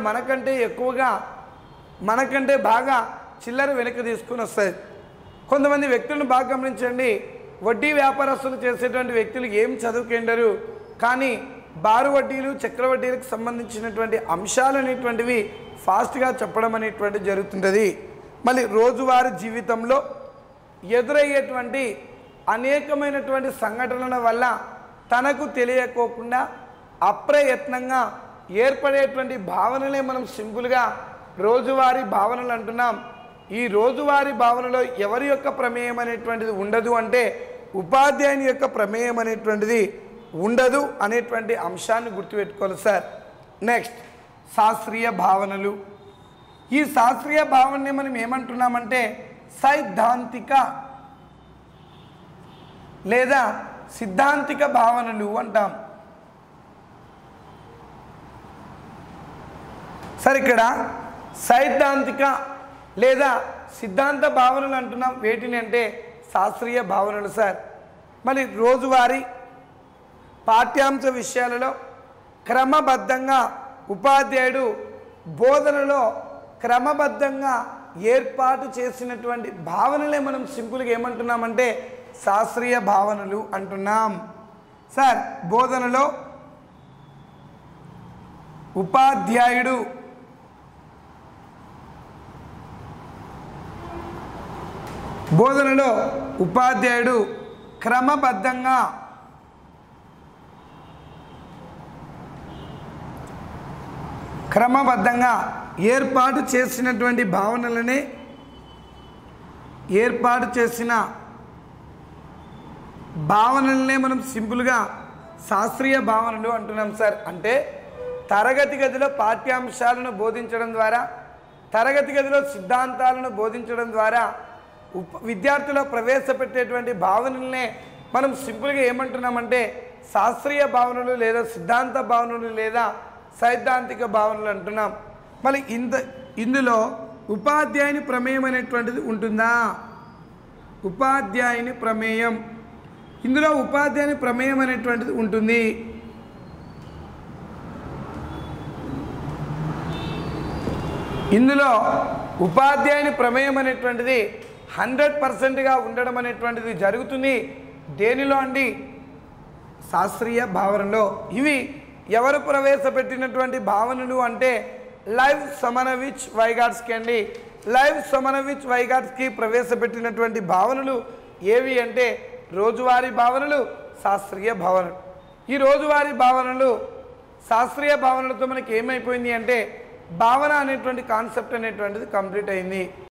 Speaker 1: మనకంటే బాగా చిల్లర వెనక్కి తీసుకుని వస్తుంది. కొంతమంది వ్యక్తులను బాగా గమనించండి, వడ్డీ వ్యాపారస్తులు చేసేటువంటి వ్యక్తులు ఏం చదువుకుంటారు కానీ బారు వడ్డీలు, చక్రవడ్డీలకు సంబంధించినటువంటి అంశాలు అనేటువంటివి ఫాస్ట్గా చెప్పడం అనేటువంటిది జరుగుతుంటుంది. మళ్ళీ రోజువారీ జీవితంలో ఎదురయ్యేటువంటి అనేకమైనటువంటి సంఘటనల వల్ల తనకు తెలియకోకుండా అప్రయత్నంగా ఏర్పడేటువంటి భావనలే మనం సింపుల్గా రోజువారీ భావనలు అంటున్నాం. ఈ రోజువారీ భావనలో ఎవరి యొక్క ప్రమేయం అనేటువంటిది ఉండదు అంటే ఉపాధ్యాయుని యొక్క ప్రమేయం అనేటువంటిది ఉండదు అనేటువంటి అంశాన్ని గుర్తుపెట్టుకోవాలి సార్. నెక్స్ట్, శాస్త్రీయ భావనలు. ఈ శాస్త్రీయ భావనని మనం ఏమంటున్నామంటే సైద్ధాంతిక లేదా సిద్ధాంతిక భావనలు అంటాం. సరే, ఇక్కడ సైద్ధాంతిక లేదా సిద్ధాంత భావనలు అంటున్నాం. వేటిని అంటే శాస్త్రీయ భావనలు సార్. మరి రోజువారీ పాఠ్యాంశ విషయాలలో క్రమబద్ధంగా ఉపాధ్యాయుడు బోధనలో క్రమబద్ధంగా ఏర్పాటు చేసినటువంటి భావనలే మనం సింపుల్గా ఏమంటున్నామంటే శాస్త్రీయ భావనలు అంటున్నాం సార్. బోధనలో ఉపాధ్యాయుడు క్రమబద్ధంగా ఏర్పాటు చేసినటువంటి భావనలనే మనం సింపుల్గా శాస్త్రీయ భావనలు అంటున్నాం సార్. అంటే తరగతి గదిలో పాఠ్యాంశాలను బోధించడం ద్వారా, తరగతి గదిలో సిద్ధాంతాలను బోధించడం ద్వారా విద్యార్థులు ప్రవేశపెట్టేటువంటి భావనలనే మనం సింపుల్గా ఏమంటున్నామంటే శాస్త్రీయ భావనలు లేదా సిద్ధాంత భావనలు లేదా సైద్ధాంతిక భావనలు అంటున్నాం. మళ్ళీ ఇందులో ఉపాధ్యాయుని ప్రమేయం అనేటువంటిది ఉంటుందా? ఉపాధ్యాయుని ప్రమేయం, ఇందులో ఉపాధ్యాయుని ప్రమేయం అనేటువంటిది ఉంటుంది. ఇందులో ఉపాధ్యాయుని ప్రమేయం అనేటువంటిది 100%గా ఉండడం అనేటువంటిది జరుగుతుంది. దేనిలో అండి? శాస్త్రీయ భావనలో. ఇవి ఎవరు ప్రవేశపెట్టినటువంటి భావనలు అంటే లైవ్ సమనవిచ్ వైగాట్స్కి అండి. లైవ్ సమనవిచ్ వైగాట్స్కి ప్రవేశపెట్టినటువంటి భావనలు ఏవి అంటే రోజువారీ భావనలు, శాస్త్రీయ భావనలు. ఈ రోజువారీ భావనలు శాస్త్రీయ భావనలతో మనకి ఏమైపోయింది అంటే భావన అనేటువంటి కాన్సెప్ట్ అనేటువంటిది కంప్లీట్ అయింది.